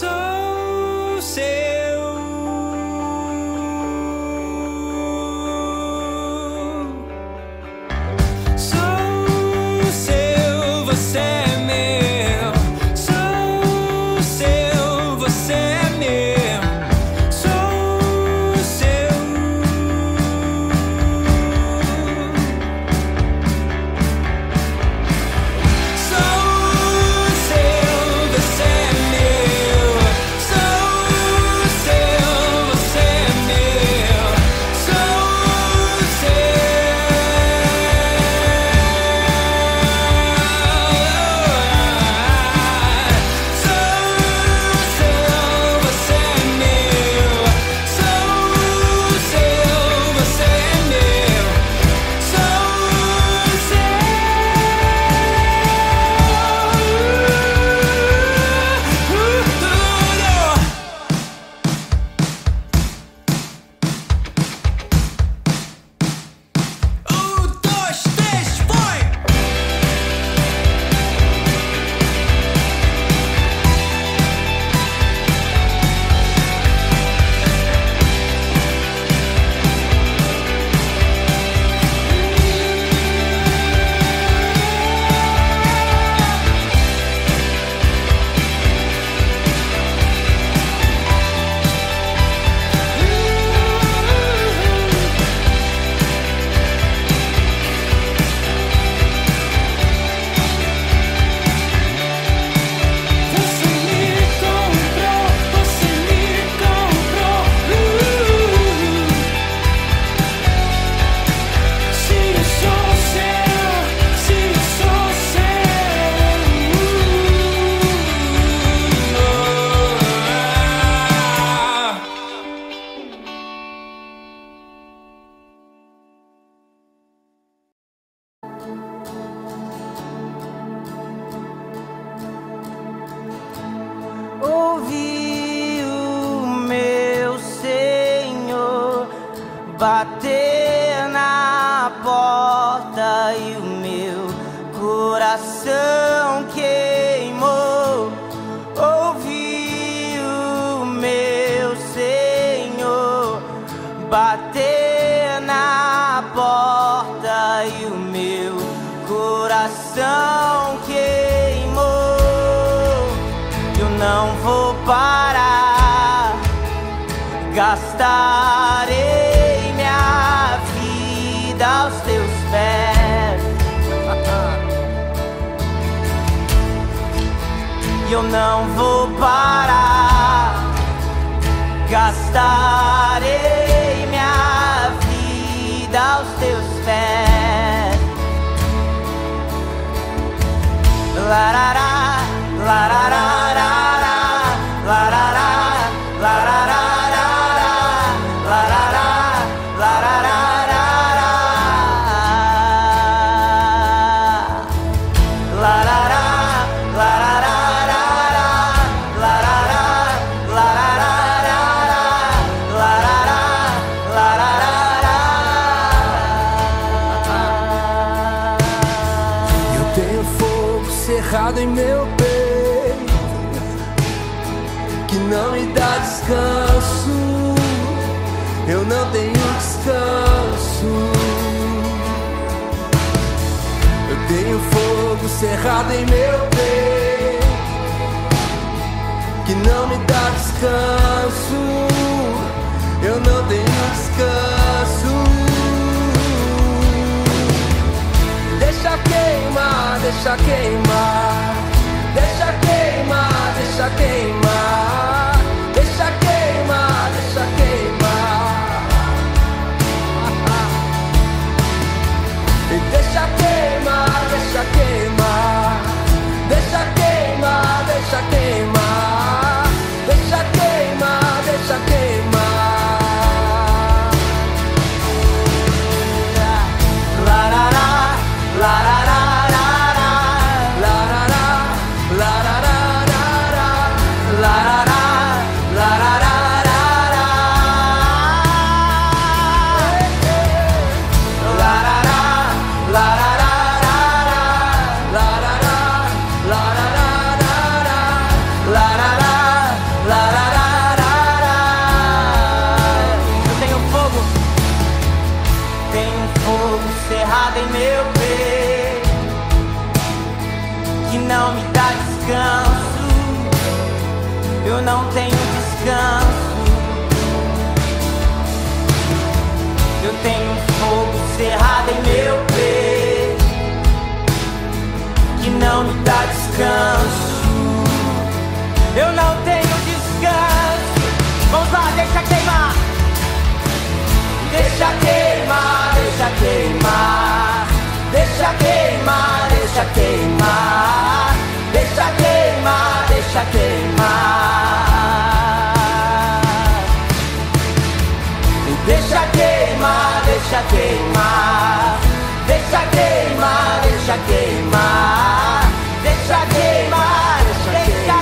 sou seu. Sou seu, você é meu. Sou seu, você é meu. Sou seu. Sou seu, você é bater na porta e o meu coração queimou. Ouvi o meu Senhor bater na porta e o meu coração queimou. Eu não vou parar, gastarei minha vida aos teus pés. Eu não vou parar, gastarei minha vida aos teus pés. Larará, larará, larará, larará. Em meu peito que não me dá descanso, eu não tenho descanso. Eu tenho fogo cerrado em meu peito que não me dá descanso, eu não tenho descanso. Deixa queimar, deixa queimar, deixa queimar, deixa queimar, deixa queimar, deixa queimar. Deixa queimar, deixa queimar, deixa queimar, deixa queimar, deixa queimar, deixa queimar. Eu não tenho descanso. Eu tenho fogo cerrado em meu peito que não me dá descanso. Eu não tenho descanso. Vamos lá, deixa queimar. Deixa queimar, deixa queimar, deixa queimar, deixa queimar, deixa queimar, deixa queimar. Deixa queimar, deixa queimar, deixa queimar, deixa queimar, deixa queimar, deixa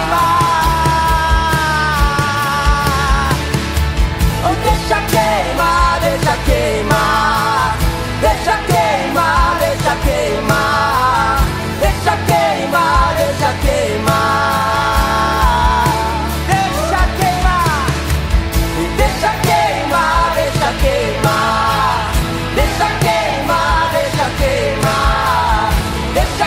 queimar. Oh, deixa queimar, deixa queimar, deixa queimar, deixa queimar, deixa queimar, deixa queimar. Deixa queimar, deixa queimar, deixa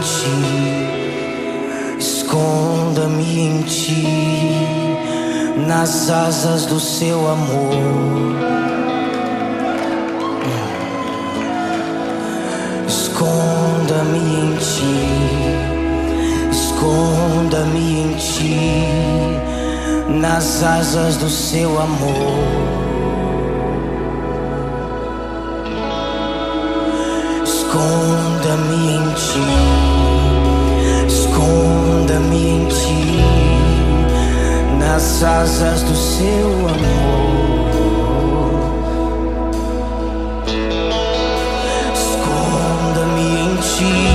ti, esconda-me em ti, nas asas do seu amor. Esconda-me em ti, esconda-me em ti, nas asas do seu amor. Esconda-me em ti, esconda-me em ti, nas asas do seu amor. Esconda-me em ti,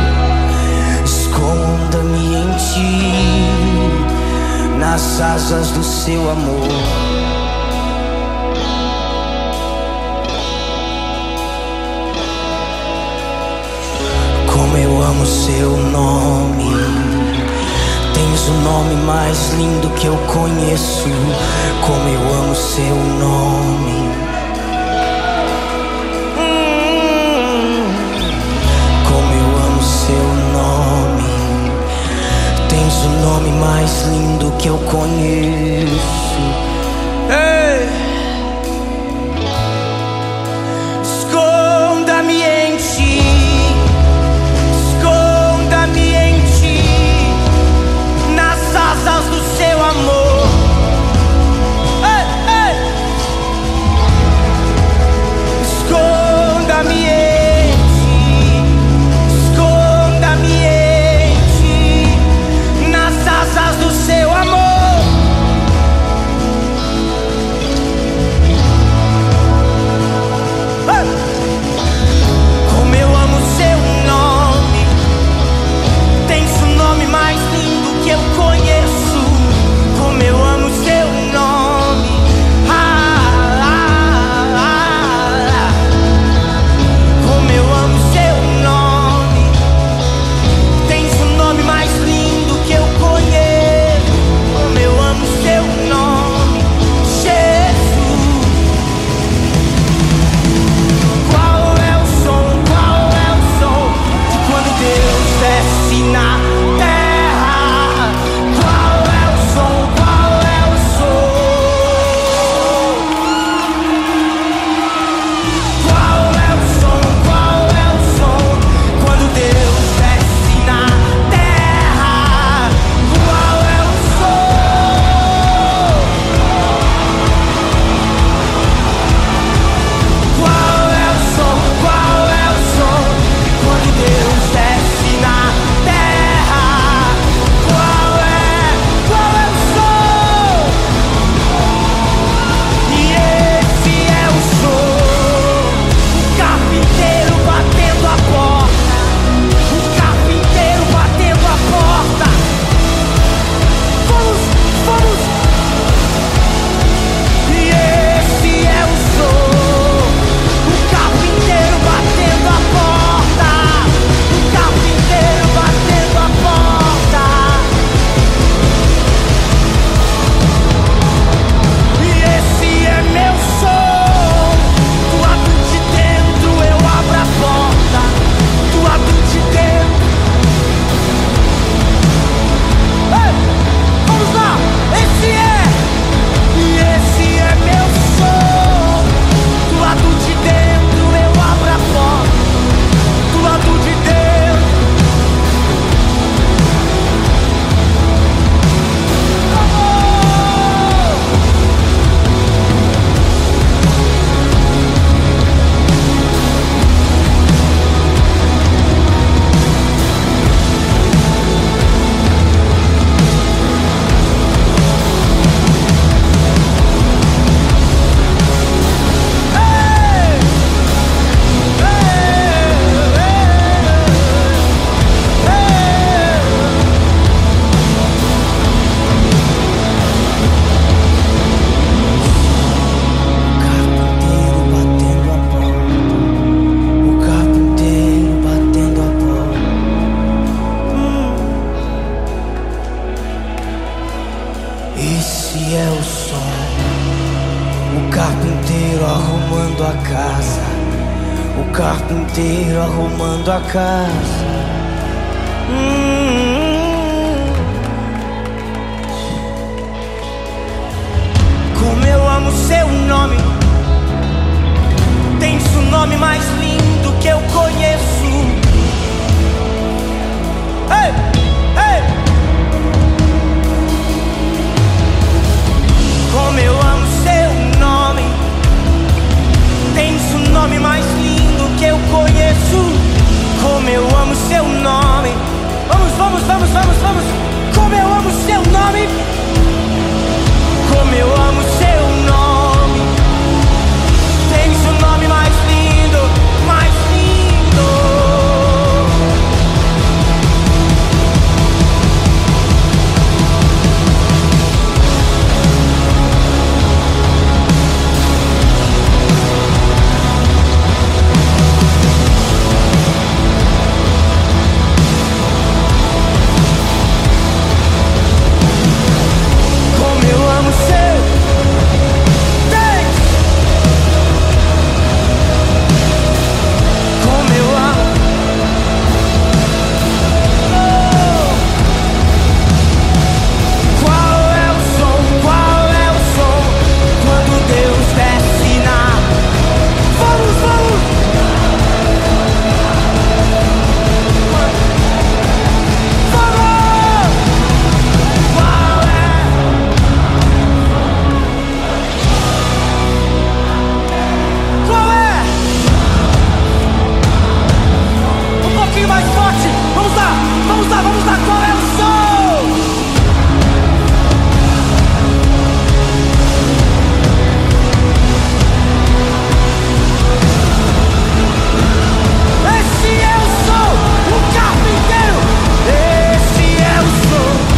esconda-me em ti, nas asas do seu amor. Como eu amo seu nome, tens o nome mais lindo que eu conheço. Como eu amo seu nome, como eu amo seu nome, tens o nome mais lindo que eu conheço. Ei! Esconda-me em ti, asas do seu amor. Ei, ei. Esconda-me em ti, esconda-me em ti, nas asas do seu amor. Ei. Como eu amo seu nome, tens o nome mais lindo que eu conheço. Como eu amo seu nome, como eu amo seu nome, tens o nome mais lindo que eu conheço. Como eu amo seu nome, Jesus. Qual é o som de quando Deus desce na terra? Qual é o som? arrumando a casa, o carpinteiro arrumando a casa. Como eu amo seu nome, tens o nome mais lindo que eu conheço. Ei, ei. Como eu amo seu nome, tens o nome mais lindo que eu conheço. Como eu amo seu nome. Vamos, vamos, vamos, vamos, vamos. Como eu amo seu nome. Como eu amo seu nome. Tens o nome mais lindo, mais lindo. Como eu amo seu. Como eu amo. Qual é o som? Qual é o som quando Deus desce na. Vamos, vamos. Vamos. Qual é? Qual é? Um pouquinho mais forte. Vamos lá, vamos lá, vamos lá. Qual é o som? Esse é o som, o carpinteiro. Esse é o som.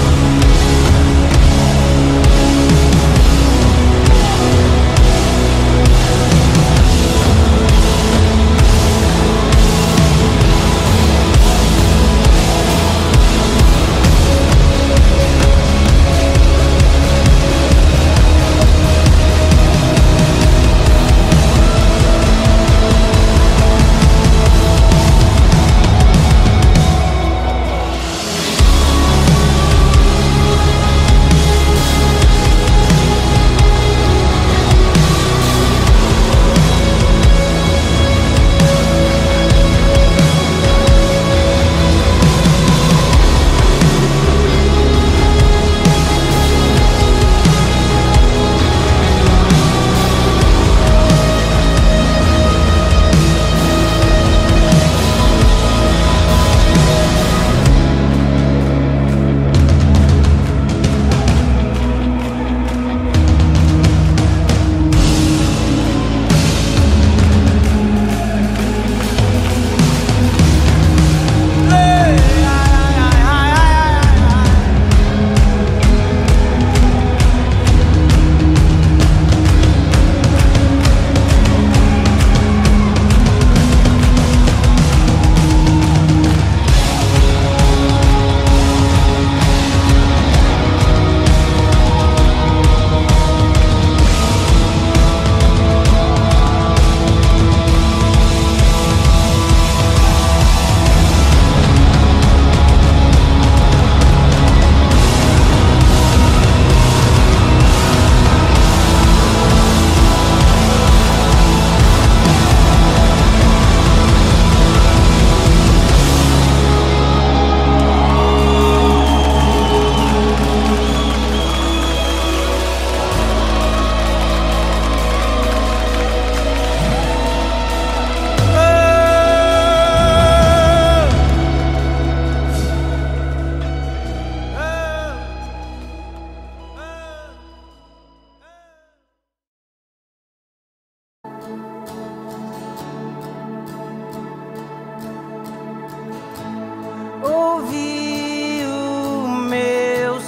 Ouvi o meu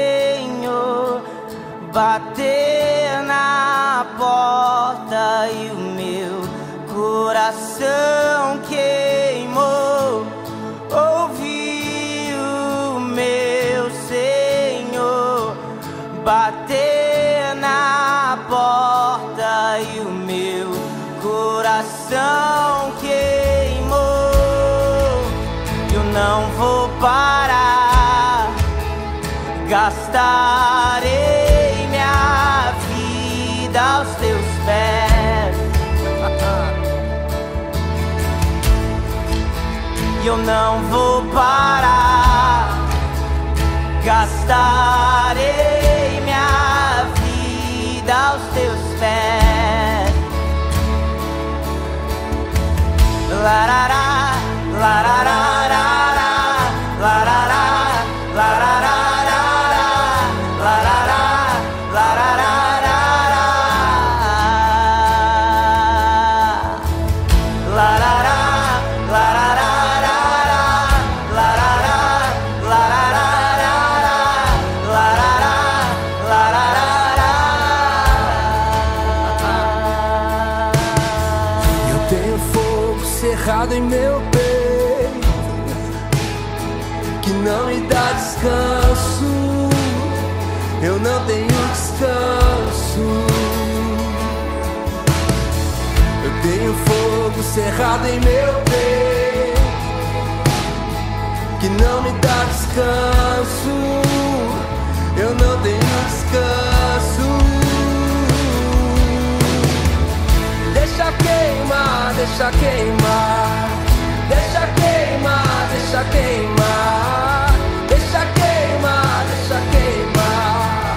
Senhor bater na porta e o meu coração queimou. Ouvi o meu Senhor bater na porta e o meu coração queimou. Eu não vou gastarei minha vida aos teus pés. E eu não vou parar, gastarei minha vida aos teus pés. Larará, larará, larará, larará. Cerrado em meu peito, que não me dá descanso. Eu não tenho descanso. Eu tenho fogo cerrado em meu peito, que não me dá descanso. Eu não tenho descanso. Deixa queimar, deixa queimar, deixa queimar, deixa queimar, deixa queimar, deixa queimar.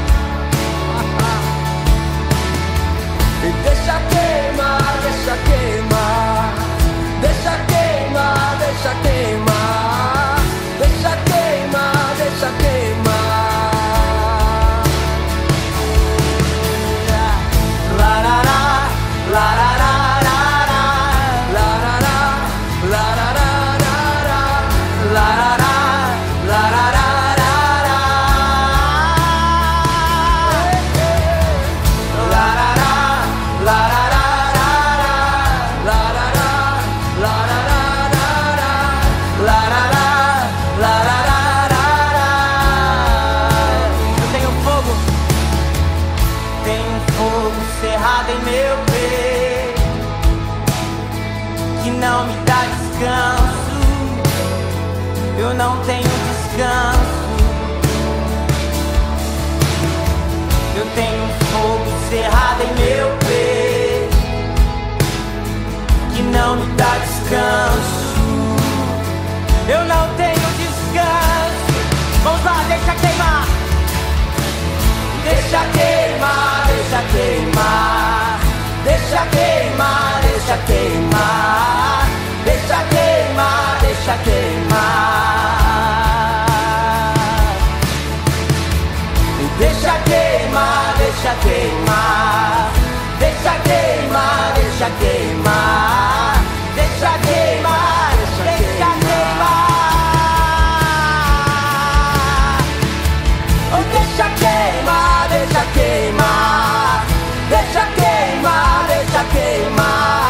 Deixa queimar, deixa queimar, deixa queimar, deixa queimar, deixa queimar, deixa queimar. Cerrado em meu peito, que não me dá descanso. Eu não tenho descanso. Eu tenho fogo cerrado em meu peito, que não me dá descanso. Eu não tenho descanso. Vamos lá, deixa queimar. Deixa queimar, deixa queimar, deixa queimar, deixa queimar, deixa queimar, deixa queimar. Deixa queimar, deixa queimar, deixa queimar, deixa queimar, deixa queimar, deixa queimar. Oh, deixa queimar, deixa queimar, deixa queimar, deixa queimar.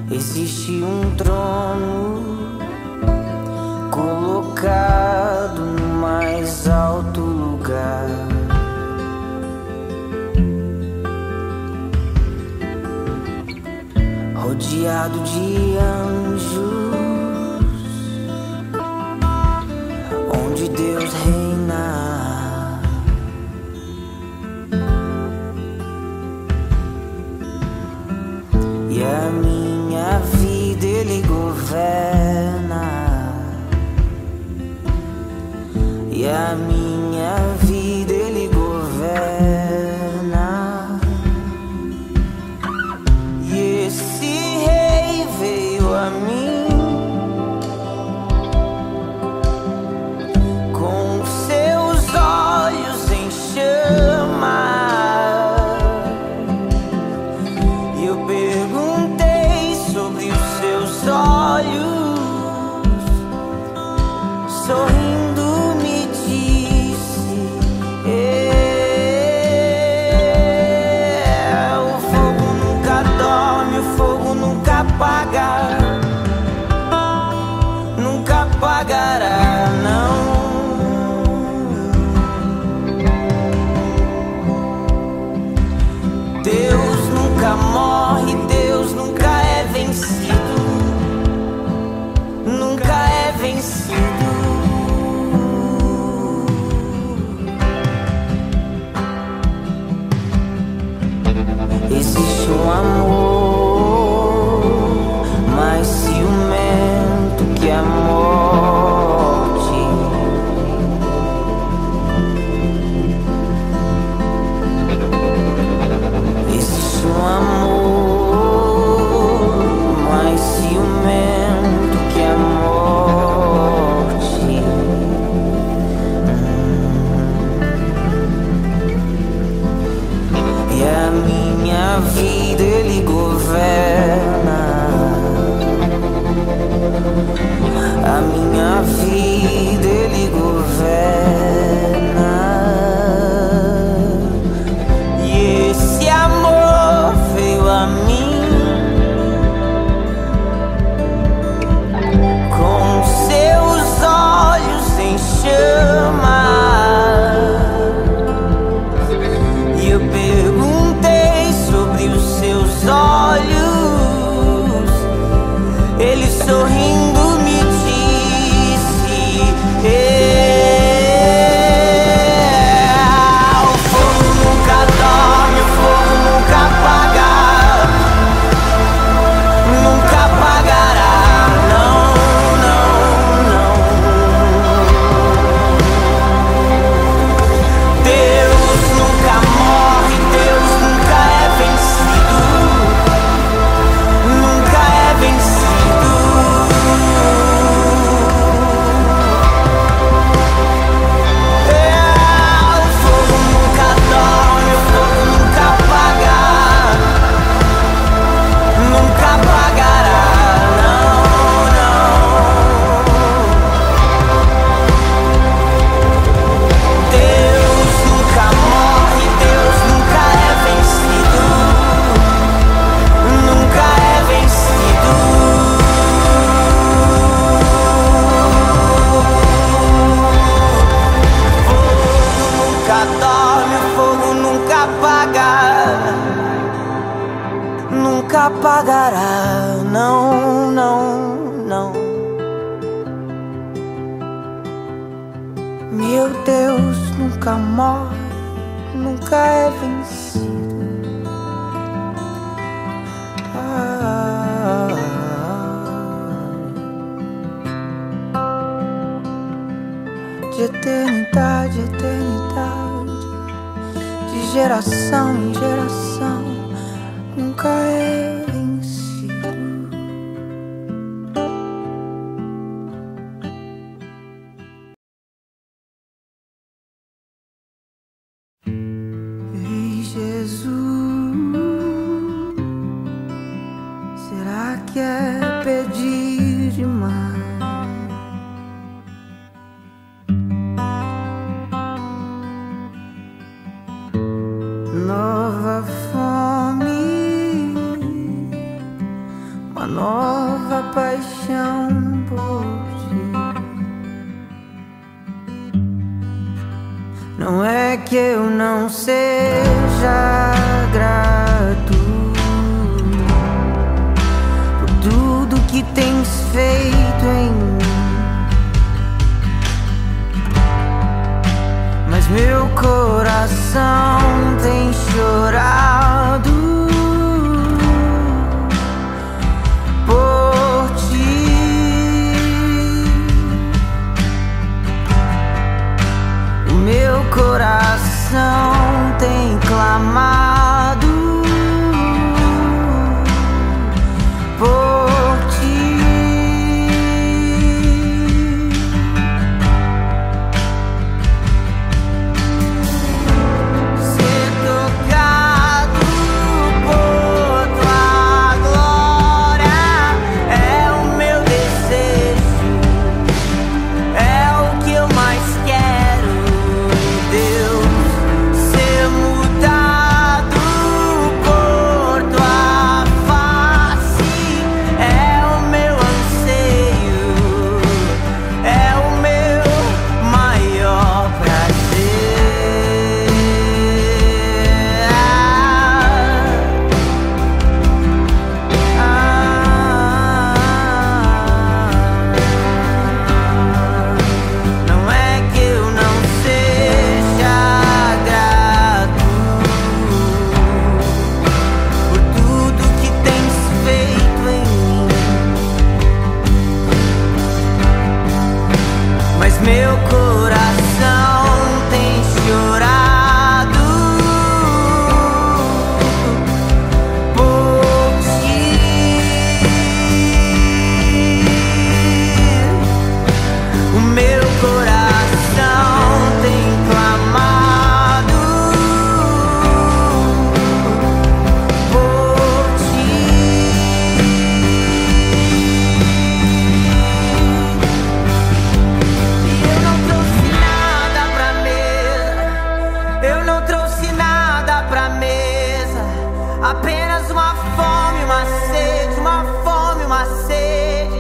Existe um trono colocado no mais alto lugar. Rodeado de anjos, onde Deus reina. E a minha vida Ele governa. E a minha vida Ele governa. E esse rei veio a mim com seus olhos em chama. E eu perguntei sobre os seus olhos, sorrindo me disse: o fogo nunca dorme, o fogo nunca apaga, nunca apagará, não. Deus nunca morre, Deus nunca é vencido, nunca é vencido. Existe um amor mais ciumento que a morte. Existe um amor mais ciumento que a morte. E a minha vida Ele governa. A minha vida Ele governa. E esse amor veio a mim com seus olhos em chama. E eu perguntei sobre os seus olhos, Ele sorrindo me disse: o fogo nunca dorme, o fogo nunca apaga, nunca apagará, não, não, não. Deus nunca morre, Deus nunca é vencido, nunca é vencido. O fogo nunca dorme, o fogo nunca apaga, nunca apagará, não, não. Deus nunca morre, Deus nunca é vencido, nunca é vencido. O fogo nunca dorme, o fogo nunca apaga, nunca apagará, não, não, não. Meu Deus nunca morre, nunca é vencido. De eternidade, eternidade, de geração em geração, nunca é vencido. Ei, Jesus, será que é pedir demais? Nova fonte paixão por ti. Não é que eu não seja grato por tudo que tens feito em mim, mas meu coração tem chorado por ti. O meu coração tem clamado por ti. Ser tocado por tua glória é o meu desejo, é o que eu mais quero, Deus. Ser mudado por tua face é o meu anseio, é o meu maior prazer. Não é que eu não seja grato por tudo que tens feito em mim, mas meu coração tem chorado por ti. O meu coração tem clamado por ti. E eu não trouxe nada pra mesa, eu não trouxe nada pra mesa, apenas uma fome, uma sede, uma fome, uma sede.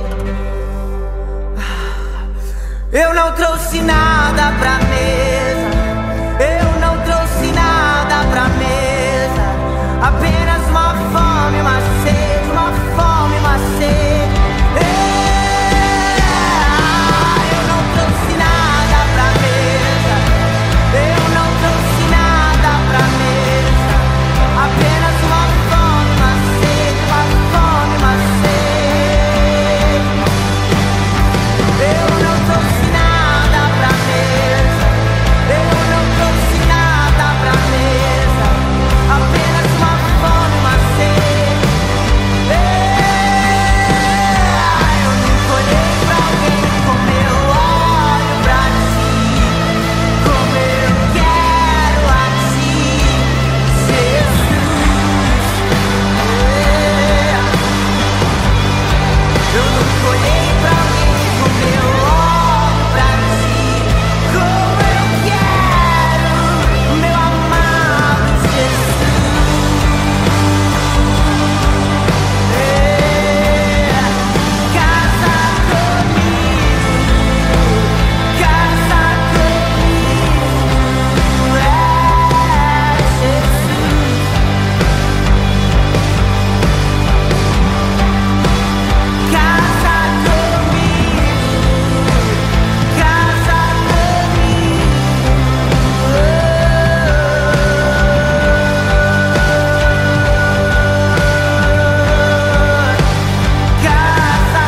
Eu não trouxe nada pra mesa, eu não trouxe nada pra mesa, apenas uma fome, uma sede, uma fome, uma sede. Eu não trouxe nada pra mesa, eu não trouxe nada pra mesa, apenas uma fome, uma sede, uma fome, uma sede. Eu não trouxe nada pra mesa, eu não trouxe nada pra mesa, apenas uma fome, uma sede. Eu nunca olhei pra alguém como eu olho pra ti, como eu quero a ti, Jesus. Eu nunca olhei pra alguém como eu olho pra ti, como eu quero, meu amado Jesus. Casa comigo, casa comigo, Jesus. Casa comigo, casa comigo, casa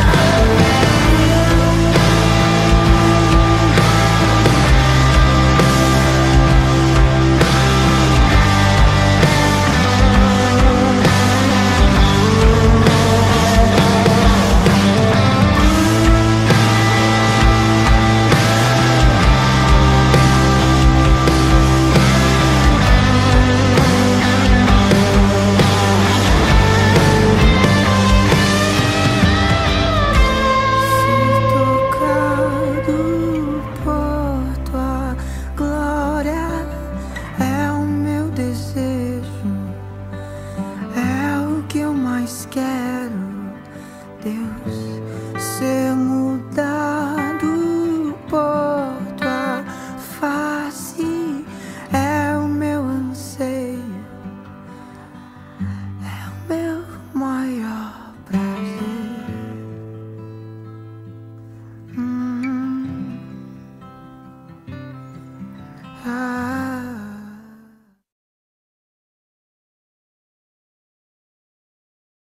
tocado por tua glória é o meu desejo, é o que eu mais quero.